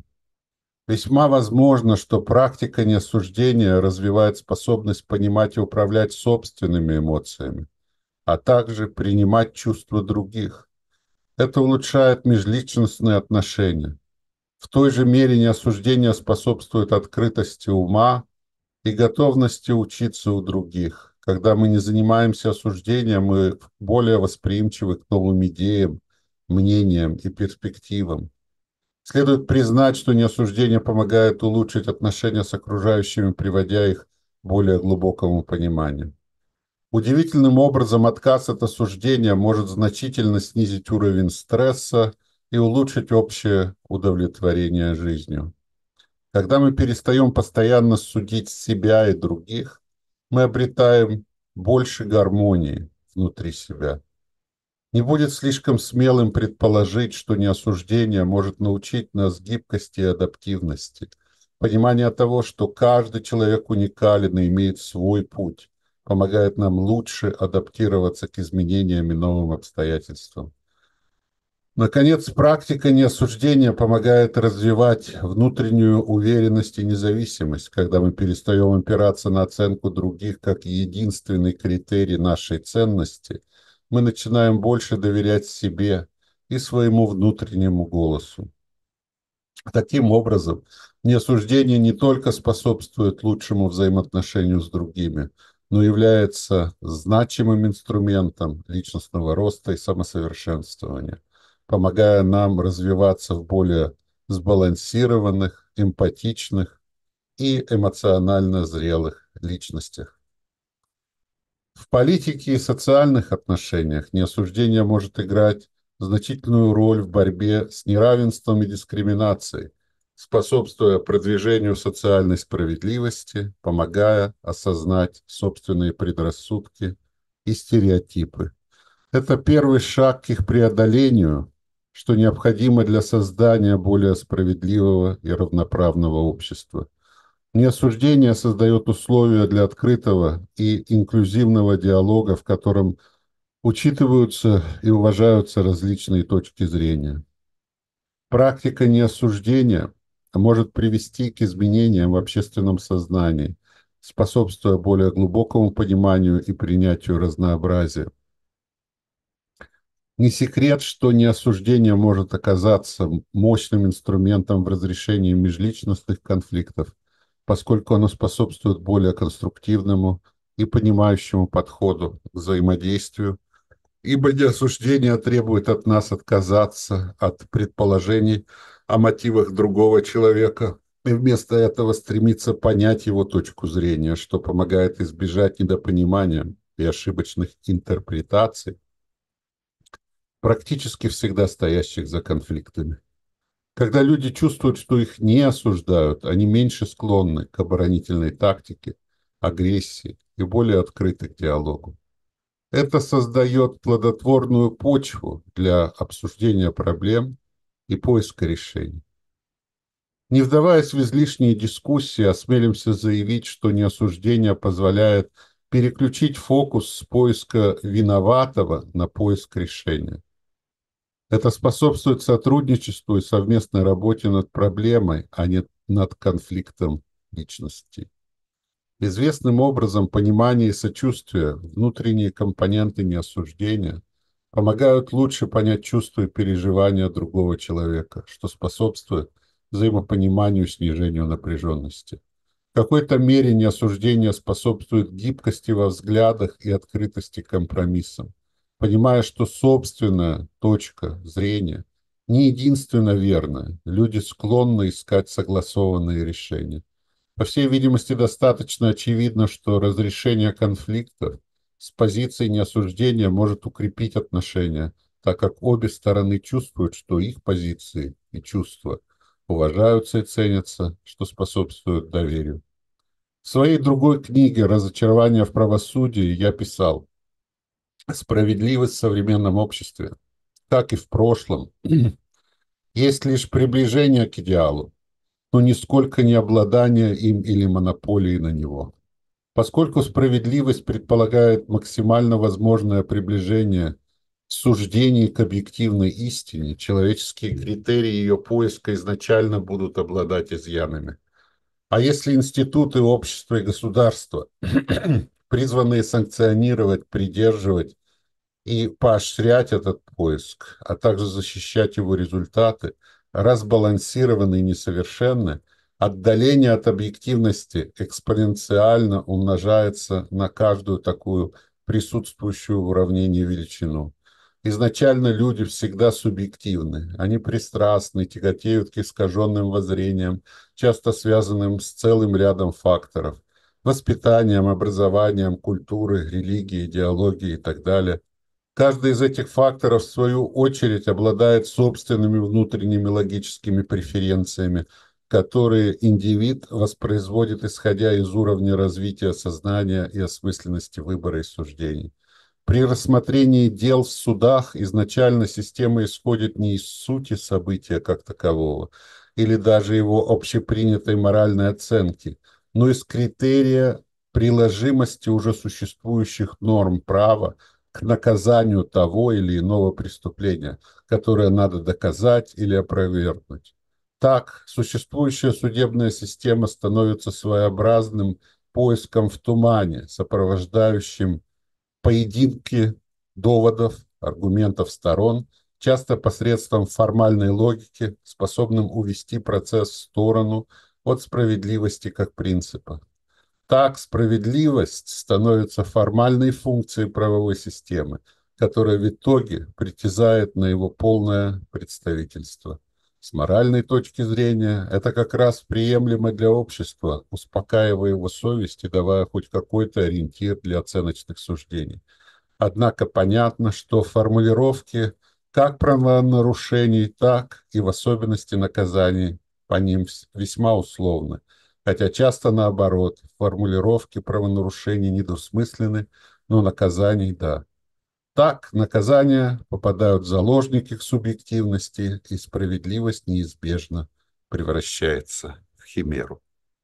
Весьма возможно, что практика неосуждения развивает способность понимать и управлять собственными эмоциями, а также принимать чувства других. Это улучшает межличностные отношения. В той же мере неосуждение способствует открытости ума и готовности учиться у других. Когда мы не занимаемся осуждением, мы более восприимчивы к новым идеям, мнениям и перспективам. Следует признать, что неосуждение помогает улучшить отношения с окружающими, приводя их к более глубокому пониманию. Удивительным образом отказ от осуждения может значительно снизить уровень стресса и улучшить общее удовлетворение жизнью. Когда мы перестаем постоянно судить себя и других, мы обретаем больше гармонии внутри себя. Не будет слишком смелым предположить, что неосуждение может научить нас гибкости и адаптивности, понимание того, что каждый человек уникален и имеет свой путь, помогает нам лучше адаптироваться к изменениям и новым обстоятельствам. Наконец, практика неосуждения помогает развивать внутреннюю уверенность и независимость, когда мы перестаем опираться на оценку других как единственный критерий нашей ценности, мы начинаем больше доверять себе и своему внутреннему голосу. Таким образом, неосуждение не только способствует лучшему взаимоотношению с другими, но является значимым инструментом личностного роста и самосовершенствования, помогая нам развиваться в более сбалансированных, эмпатичных и эмоционально зрелых личностях. В политике и социальных отношениях неосуждение может играть значительную роль в борьбе с неравенством и дискриминацией, способствуя продвижению социальной справедливости, помогая осознать собственные предрассудки и стереотипы. Это первый шаг к их преодолению, что необходимо для создания более справедливого и равноправного общества. Неосуждение создает условия для открытого и инклюзивного диалога, в котором учитываются и уважаются различные точки зрения. Практика неосуждения может привести к изменениям в общественном сознании, способствуя более глубокому пониманию и принятию разнообразия. Не секрет, что неосуждение может оказаться мощным инструментом в разрешении межличностных конфликтов, поскольку оно способствует более конструктивному и понимающему подходу к взаимодействию, ибо неосуждение требует от нас отказаться от предположений о мотивах другого человека и вместо этого стремиться понять его точку зрения, что помогает избежать недопонимания и ошибочных интерпретаций, практически всегда стоящих за конфликтами. Когда люди чувствуют, что их не осуждают, они меньше склонны к оборонительной тактике, агрессии и более открыты к диалогу. Это создает плодотворную почву для обсуждения проблем и поиска решений. Не вдаваясь в излишние дискуссии, осмелимся заявить, что неосуждение позволяет переключить фокус с поиска виноватого на поиск решения. Это способствует сотрудничеству и совместной работе над проблемой, а не над конфликтом личностей. Известным образом понимание и сочувствие, внутренние компоненты неосуждения, помогают лучше понять чувства и переживания другого человека, что способствует взаимопониманию и снижению напряженности. В какой-то мере неосуждение способствует гибкости во взглядах и открытости к компромиссам, понимая, что собственная точка зрения не единственно верная, люди склонны искать согласованные решения. По всей видимости, достаточно очевидно, что разрешение конфликтов с позиции неосуждения может укрепить отношения, так как обе стороны чувствуют, что их позиции и чувства уважаются и ценятся, что способствует доверию. В своей другой книге «Разочарование в правосудии» я писал: «Справедливость в современном обществе, как и в прошлом, есть лишь приближение к идеалу, но нисколько не обладание им или монополией на него. Поскольку справедливость предполагает максимально возможное приближение суждений к объективной истине, человеческие критерии ее поиска изначально будут обладать изъянами. А если институты общества и государства, призванные санкционировать, придерживать и поощрять этот поиск, а также защищать его результаты, разбалансированы и несовершенны, отдаление от объективности экспоненциально умножается на каждую такую присутствующую в уравнении величину. Изначально люди всегда субъективны, они пристрастны, тяготеют к искаженным воззрениям, часто связанным с целым рядом факторов – воспитанием, образованием, культурой, религией, идеологией и так далее. Каждый из этих факторов, в свою очередь, обладает собственными внутренними логическими преференциями, которые индивид воспроизводит, исходя из уровня развития сознания и осмысленности выбора и суждений. При рассмотрении дел в судах изначально система исходит не из сути события как такового или даже его общепринятой моральной оценки, но из критерия приложимости уже существующих норм права к наказанию того или иного преступления, которое надо доказать или опровергнуть. Так, существующая судебная система становится своеобразным поиском в тумане, сопровождающим поединки доводов, аргументов сторон, часто посредством формальной логики, способным увести процесс в сторону от справедливости как принципа. Так справедливость становится формальной функцией правовой системы, которая в итоге притязает на его полное представительство. С моральной точки зрения это как раз приемлемо для общества, успокаивая его совесть и давая хоть какой-то ориентир для оценочных суждений. Однако понятно, что формулировки как правонарушений, так и в особенности наказаний по ним весьма условны, хотя часто наоборот, формулировки правонарушений недвусмысленны, но наказаний – да. Так, наказания попадают в заложники к субъективности, и справедливость неизбежно превращается в химеру.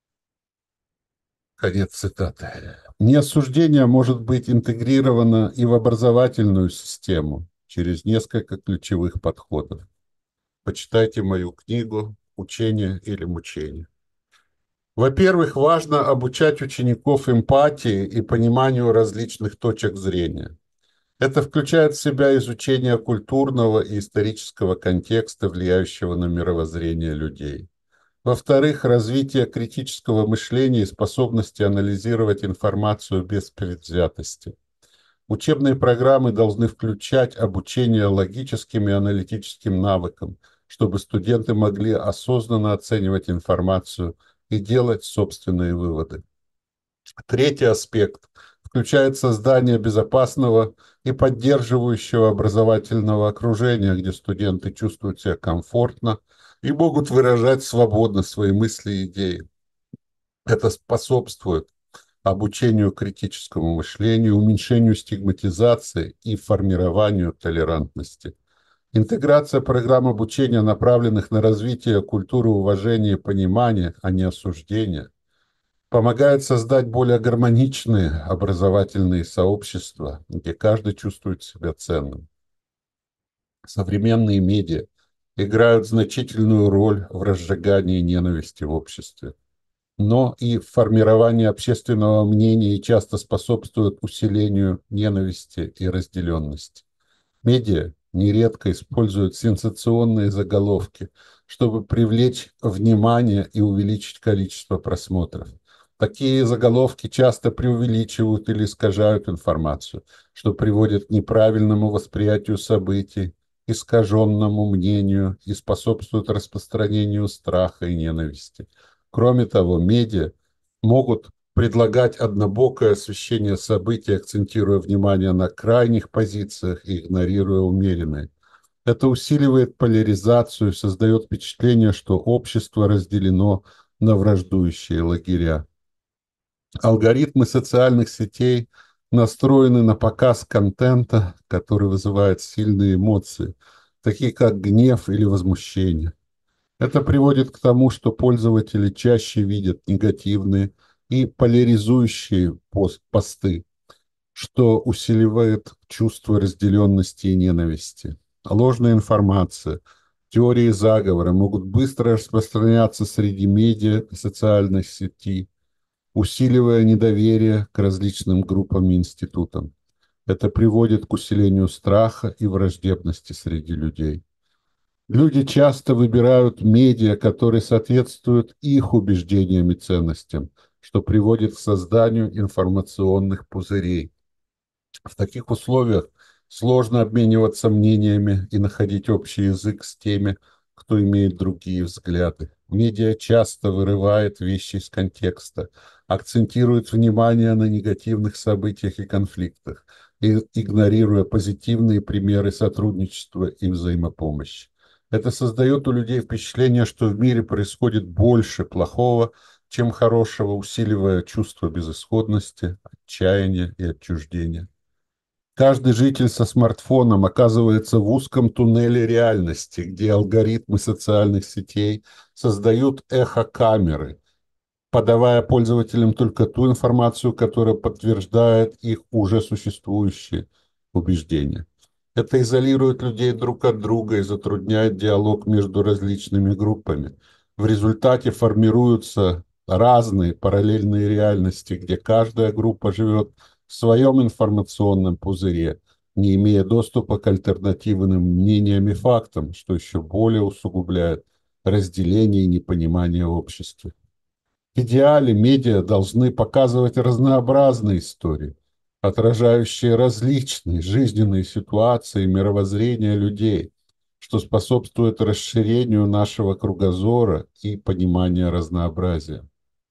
Конец цитаты. Неосуждение может быть интегрировано и в образовательную систему через несколько ключевых подходов. Почитайте мою книгу «Учение или мучение». Во-первых, важно обучать учеников эмпатии и пониманию различных точек зрения. Это включает в себя изучение культурного и исторического контекста, влияющего на мировоззрение людей. Во-вторых, развитие критического мышления и способности анализировать информацию без предвзятости. Учебные программы должны включать обучение логическим и аналитическим навыкам, чтобы студенты могли осознанно оценивать информацию и делать собственные выводы. Третий аспект включает создание безопасного и поддерживающего образовательного окружения, где студенты чувствуют себя комфортно и могут выражать свободно свои мысли и идеи. Это способствует обучению критическому мышлению, уменьшению стигматизации и формированию толерантности. Интеграция программ обучения, направленных на развитие культуры уважения и понимания, а не осуждения, помогает создать более гармоничные образовательные сообщества, где каждый чувствует себя ценным. Современные медиа играют значительную роль в разжигании ненависти в обществе, но и в формировании общественного мнения и часто способствуют усилению ненависти и разделенности. Медиа нередко используют сенсационные заголовки, чтобы привлечь внимание и увеличить количество просмотров. Такие заголовки часто преувеличивают или искажают информацию, что приводит к неправильному восприятию событий, искаженному мнению и способствует распространению страха и ненависти. Кроме того, медиа могут предлагать однобокое освещение событий, акцентируя внимание на крайних позициях и игнорируя умеренные. Это усиливает поляризацию и создает впечатление, что общество разделено на враждующие лагеря. Алгоритмы социальных сетей настроены на показ контента, который вызывает сильные эмоции, такие как гнев или возмущение. Это приводит к тому, что пользователи чаще видят негативные и поляризующие пост посты, что усиливает чувство разделенности и ненависти. Ложная информация, теории заговора могут быстро распространяться среди медиа и социальных сетей, усиливая недоверие к различным группам и институтам. Это приводит к усилению страха и враждебности среди людей. Люди часто выбирают медиа, которые соответствуют их убеждениям и ценностям, что приводит к созданию информационных пузырей. В таких условиях сложно обмениваться мнениями и находить общий язык с теми, кто имеет другие взгляды. Медиа часто вырывает вещи из контекста, акцентирует внимание на негативных событиях и конфликтах, и игнорируя позитивные примеры сотрудничества и взаимопомощи. Это создает у людей впечатление, что в мире происходит больше плохого, чем хорошего, усиливая чувство безысходности, отчаяния и отчуждения. Каждый житель со смартфоном оказывается в узком туннеле реальности, где алгоритмы социальных сетей создают эхо-камеры, подавая пользователям только ту информацию, которая подтверждает их уже существующие убеждения. Это изолирует людей друг от друга и затрудняет диалог между различными группами. В результате формируются разные параллельные реальности, где каждая группа живет в своем информационном пузыре, не имея доступа к альтернативным мнениям и фактам, что еще более усугубляет разделение и непонимание в обществе. В идеале медиа должны показывать разнообразные истории, отражающие различные жизненные ситуации и мировоззрения людей, что способствует расширению нашего кругозора и понимания разнообразия.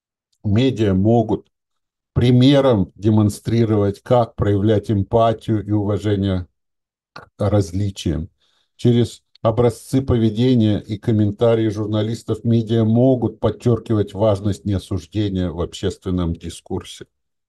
Медиа могут примером демонстрировать, как проявлять эмпатию и уважение к различиям. Через образцы поведения и комментарии журналистов медиа могут подчеркивать важность неосуждения в общественном дискурсе.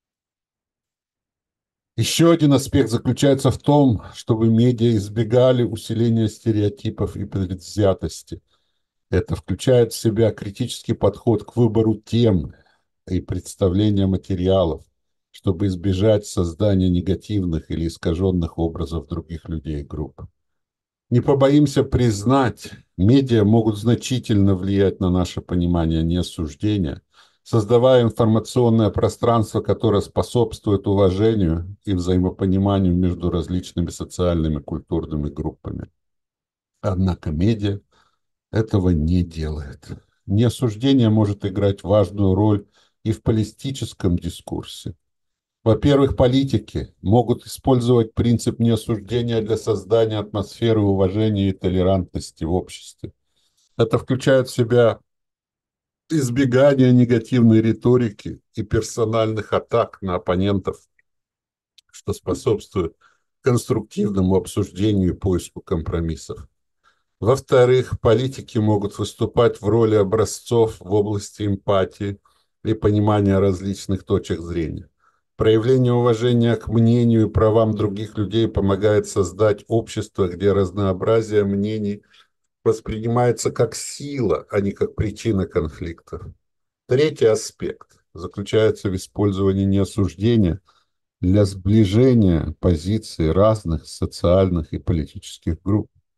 Еще один аспект заключается в том, чтобы медиа избегали усиления стереотипов и предвзятости. Это включает в себя критический подход к выбору тем и представления материалов, чтобы избежать создания негативных или искаженных образов других людей и групп. Не побоимся признать, медиа могут значительно влиять на наше понимание неосуждения, создавая информационное пространство, которое способствует уважению и взаимопониманию между различными социальными и культурными группами. Однако медиа этого не делает. Неосуждение может играть важную роль и в политическом дискурсе. Во-первых, политики могут использовать принцип неосуждения для создания атмосферы уважения и толерантности в обществе. Это включает в себя избегание негативной риторики и персональных атак на оппонентов, что способствует конструктивному обсуждению и поиску компромиссов. Во-вторых, политики могут выступать в роли образцов в области эмпатии и понимания различных точек зрения. Проявление уважения к мнению и правам других людей помогает создать общество, где разнообразие мнений воспринимается как сила, а не как причина конфликтов. Третий аспект заключается в использовании неосуждения для сближения позиций разных социальных и политических групп.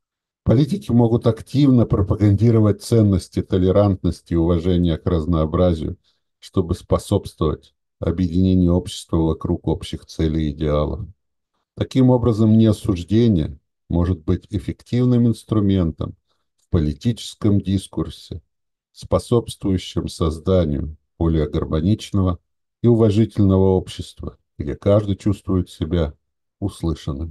Политики могут активно пропагандировать ценности толерантности и уважения к разнообразию, чтобы способствовать объединению общества вокруг общих целей и идеалов. Таким образом, неосуждение может быть эффективным инструментом в политическом дискурсе, способствующим созданию более гармоничного и уважительного общества, где каждый чувствует себя услышанным.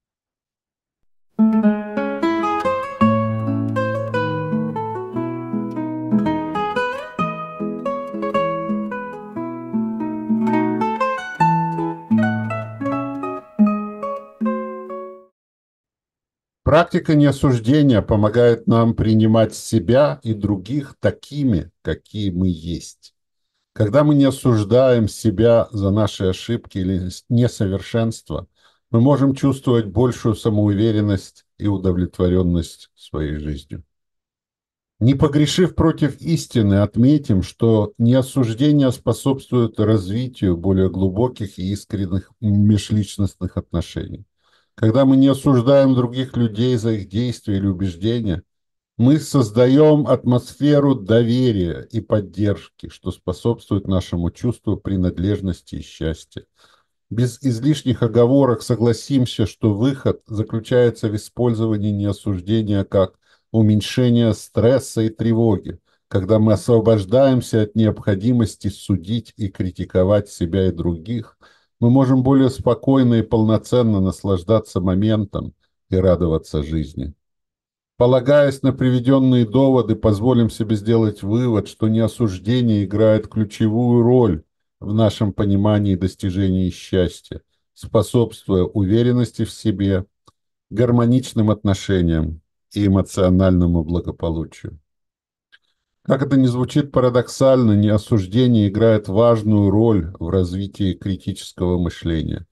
Практика неосуждения помогает нам принимать себя и других такими, какие мы есть. Когда мы не осуждаем себя за наши ошибки или несовершенства, мы можем чувствовать большую самоуверенность и удовлетворенность своей жизнью. Не погрешив против истины, отметим, что неосуждение способствует развитию более глубоких и искренних межличностных отношений. Когда мы не осуждаем других людей за их действия или убеждения, мы создаем атмосферу доверия и поддержки, что способствует нашему чувству принадлежности и счастья. Без излишних оговорок согласимся, что выход заключается в использовании неосуждения как уменьшение стресса и тревоги, когда мы освобождаемся от необходимости судить и критиковать себя и других, мы можем более спокойно и полноценно наслаждаться моментом и радоваться жизни. Полагаясь на приведенные доводы, позволим себе сделать вывод, что неосуждение играет ключевую роль в нашем понимании достижения счастья, способствуя уверенности в себе, гармоничным отношениям и эмоциональному благополучию. Как это ни звучит парадоксально, неосуждение играет важную роль в развитии критического мышления.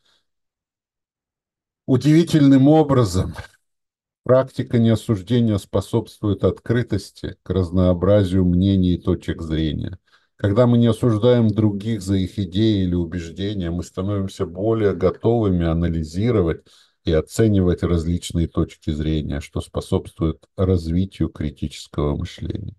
Удивительным образом практика неосуждения способствует открытости к разнообразию мнений и точек зрения. Когда мы не осуждаем других за их идеи или убеждения, мы становимся более готовыми анализировать и оценивать различные точки зрения, что способствует развитию критического мышления.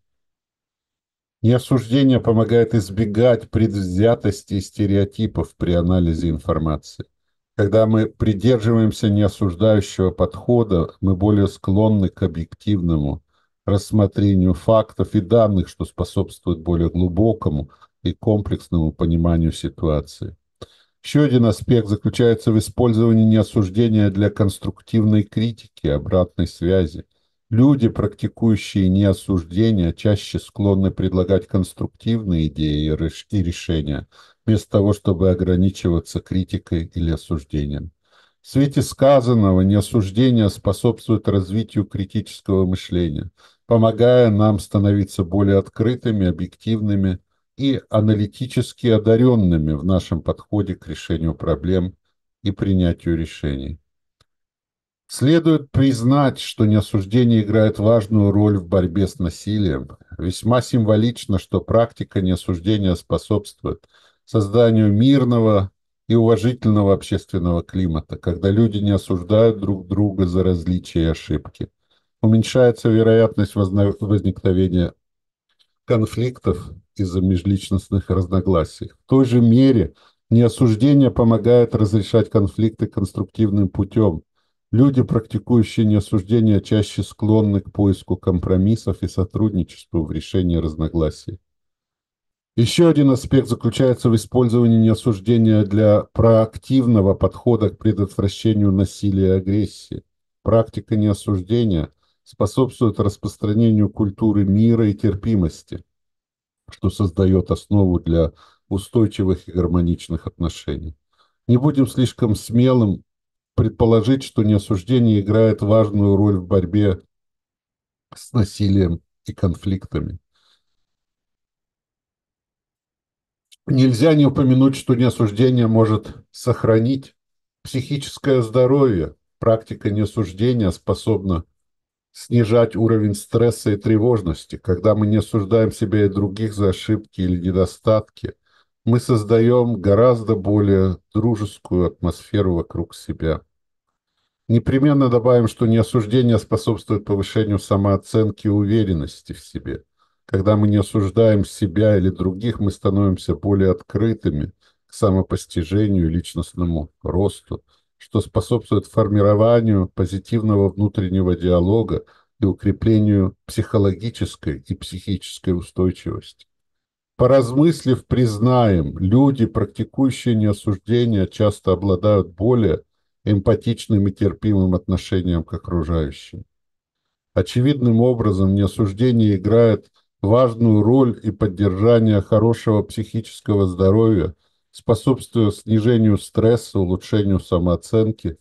Неосуждение помогает избегать предвзятости и стереотипов при анализе информации. Когда мы придерживаемся неосуждающего подхода, мы более склонны к объективному рассмотрению фактов и данных, что способствует более глубокому и комплексному пониманию ситуации. Еще один аспект заключается в использовании неосуждения для конструктивной критики, обратной связи. Люди, практикующие неосуждение, чаще склонны предлагать конструктивные идеи и решения, вместо того, чтобы ограничиваться критикой или осуждением. В свете сказанного, неосуждение способствует развитию критического мышления, помогая нам становиться более открытыми, объективными и аналитически одаренными в нашем подходе к решению проблем и принятию решений. Следует признать, что неосуждение играет важную роль в борьбе с насилием. Весьма символично, что практика неосуждения способствует созданию мирного и уважительного общественного климата, когда люди не осуждают друг друга за различия и ошибки. Уменьшается вероятность возникновения конфликтов из-за межличностных разногласий. В той же мере неосуждение помогает разрешать конфликты конструктивным путем. Люди, практикующие неосуждение, чаще склонны к поиску компромиссов и сотрудничеству в решении разногласий. Еще один аспект заключается в использовании неосуждения для проактивного подхода к предотвращению насилия и агрессии. Практика неосуждения способствует распространению культуры мира и терпимости, что создает основу для устойчивых и гармоничных отношений. Не будем слишком смелым предположить, что неосуждение играет важную роль в борьбе с насилием и конфликтами. Нельзя не упомянуть, что неосуждение может сохранить психическое здоровье. Практика неосуждения способна снижать уровень стресса и тревожности. Когда мы не осуждаем себя и других за ошибки или недостатки, мы создаем гораздо более дружескую атмосферу вокруг себя. Непременно добавим, что неосуждение способствует повышению самооценки и уверенности в себе. Когда мы не осуждаем себя или других, мы становимся более открытыми к самопостижению и личностному росту, что способствует формированию позитивного внутреннего диалога и укреплению психологической и психической устойчивости. Поразмыслив, признаем, люди, практикующие неосуждение, часто обладают более эмпатичным и терпимым отношением к окружающим. Очевидным образом, неосуждение играет важную роль и поддержание хорошего психического здоровья, способствуя снижению стресса, улучшению самооценки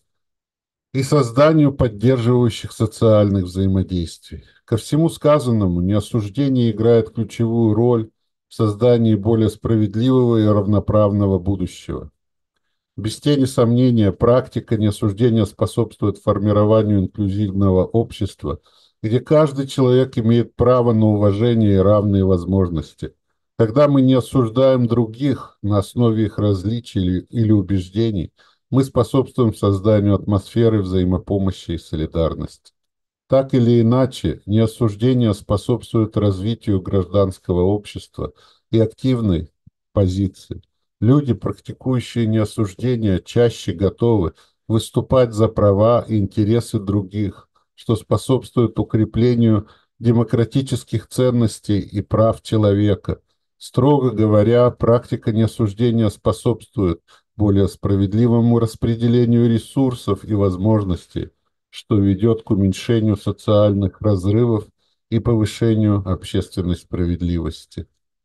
и созданию поддерживающих социальных взаимодействий. Ко всему сказанному, неосуждение играет ключевую роль в создании более справедливого и равноправного будущего. Без тени сомнения, практика неосуждения способствует формированию инклюзивного общества, где каждый человек имеет право на уважение и равные возможности. Когда мы не осуждаем других на основе их различий или, или убеждений, мы способствуем созданию атмосферы взаимопомощи и солидарности. Так или иначе, неосуждение способствует развитию гражданского общества и активной позиции. Люди, практикующие неосуждение, чаще готовы выступать за права и интересы других, что способствует укреплению демократических ценностей и прав человека. Строго говоря, практика неосуждения способствует более справедливому распределению ресурсов и возможностей, что ведет к уменьшению социальных разрывов и повышению общественной справедливости.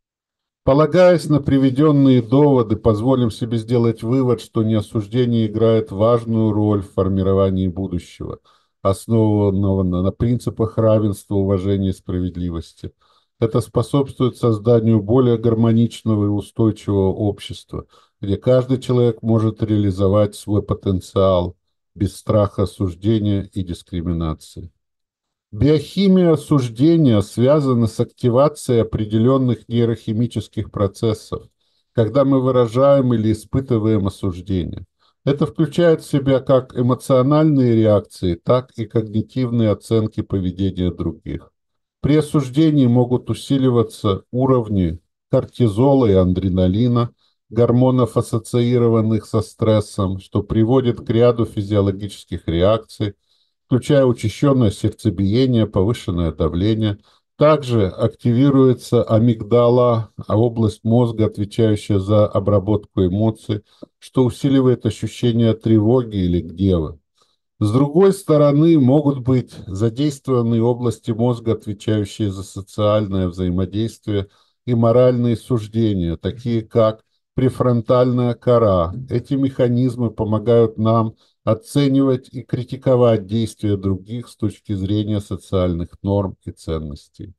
Полагаясь на приведенные доводы, позволим себе сделать вывод, что неосуждение играет важную роль в формировании будущего, основанного на принципах равенства, уважения и справедливости. Это способствует созданию более гармоничного и устойчивого общества, где каждый человек может реализовать свой потенциал без страха осуждения и дискриминации. Биохимия осуждения связана с активацией определенных нейрохимических процессов, когда мы выражаем или испытываем осуждение. Это включает в себя как эмоциональные реакции, так и когнитивные оценки поведения других. При осуждении могут усиливаться уровни кортизола и адреналина, гормонов, ассоциированных со стрессом, что приводит к ряду физиологических реакций, включая учащенное сердцебиение, повышенное давление. Также активируется амигдала, а область мозга, отвечающая за обработку эмоций, что усиливает ощущение тревоги или гнева. С другой стороны, могут быть задействованы области мозга, отвечающие за социальное взаимодействие и моральные суждения, такие как префронтальная кора. Эти механизмы помогают нам оценивать и критиковать действия других с точки зрения социальных норм и ценностей.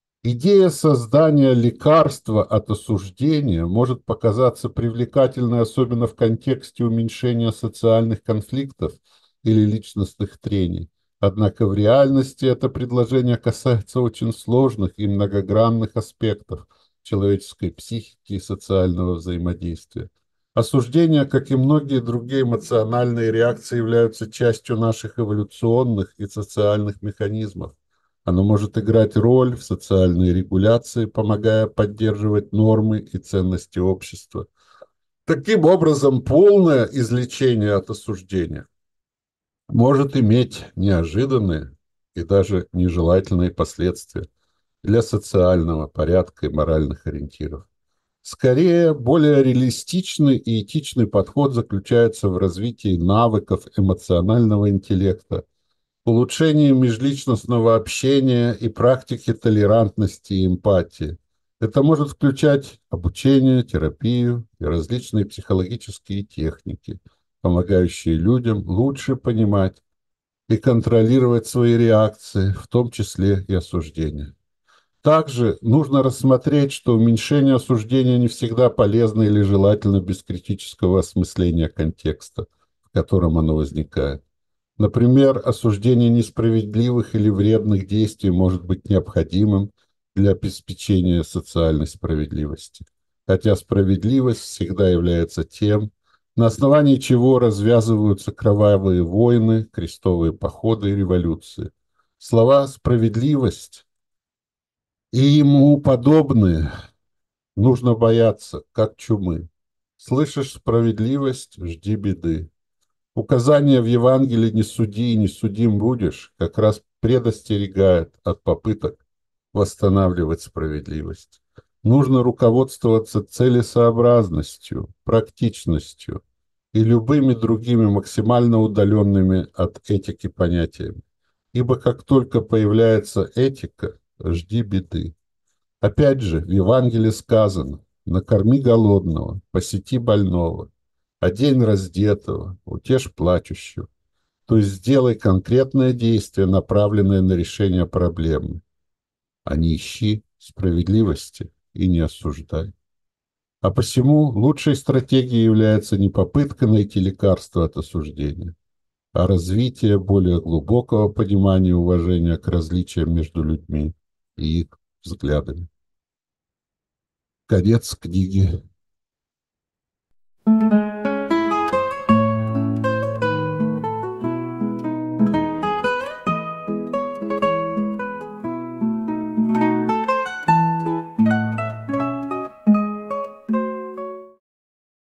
Идея создания лекарства от осуждения может показаться привлекательной, особенно в контексте уменьшения социальных конфликтов или личностных трений. Однако в реальности это предложение касается очень сложных и многогранных аспектов человеческой психики и социального взаимодействия. Осуждение, как и многие другие эмоциональные реакции, являются частью наших эволюционных и социальных механизмов. Оно может играть роль в социальной регуляции, помогая поддерживать нормы и ценности общества. Таким образом, полное излечение от осуждения может иметь неожиданные и даже нежелательные последствия для социального порядка и моральных ориентиров. Скорее, более реалистичный и этичный подход заключается в развитии навыков эмоционального интеллекта, улучшении межличностного общения и практики толерантности и эмпатии. Это может включать обучение, терапию и различные психологические техники, помогающие людям лучше понимать и контролировать свои реакции, в том числе и осуждение. Также нужно рассмотреть, что уменьшение осуждения не всегда полезно или желательно без критического осмысления контекста, в котором оно возникает. Например, осуждение несправедливых или вредных действий может быть необходимым для обеспечения социальной справедливости, хотя справедливость всегда является тем на основании чего развязываются кровавые войны, крестовые походы и революции. Слова «справедливость» и ему подобные нужно бояться, как чумы. Слышишь справедливость — жди беды. Указание в Евангелии «не суди и не судим будешь» как раз предостерегает от попыток восстанавливать справедливость. Нужно руководствоваться целесообразностью, практичностью и любыми другими максимально удаленными от этики понятиями. Ибо как только появляется этика, жди беды. Опять же, в Евангелии сказано: «Накорми голодного, посети больного, одень раздетого, утешь плачущего». То есть сделай конкретное действие, направленное на решение проблемы, а не ищи справедливости и не осуждай. А посему лучшей стратегией является не попытка найти лекарство от осуждения, а развитие более глубокого понимания и уважения к различиям между людьми и их взглядами. Конец книги.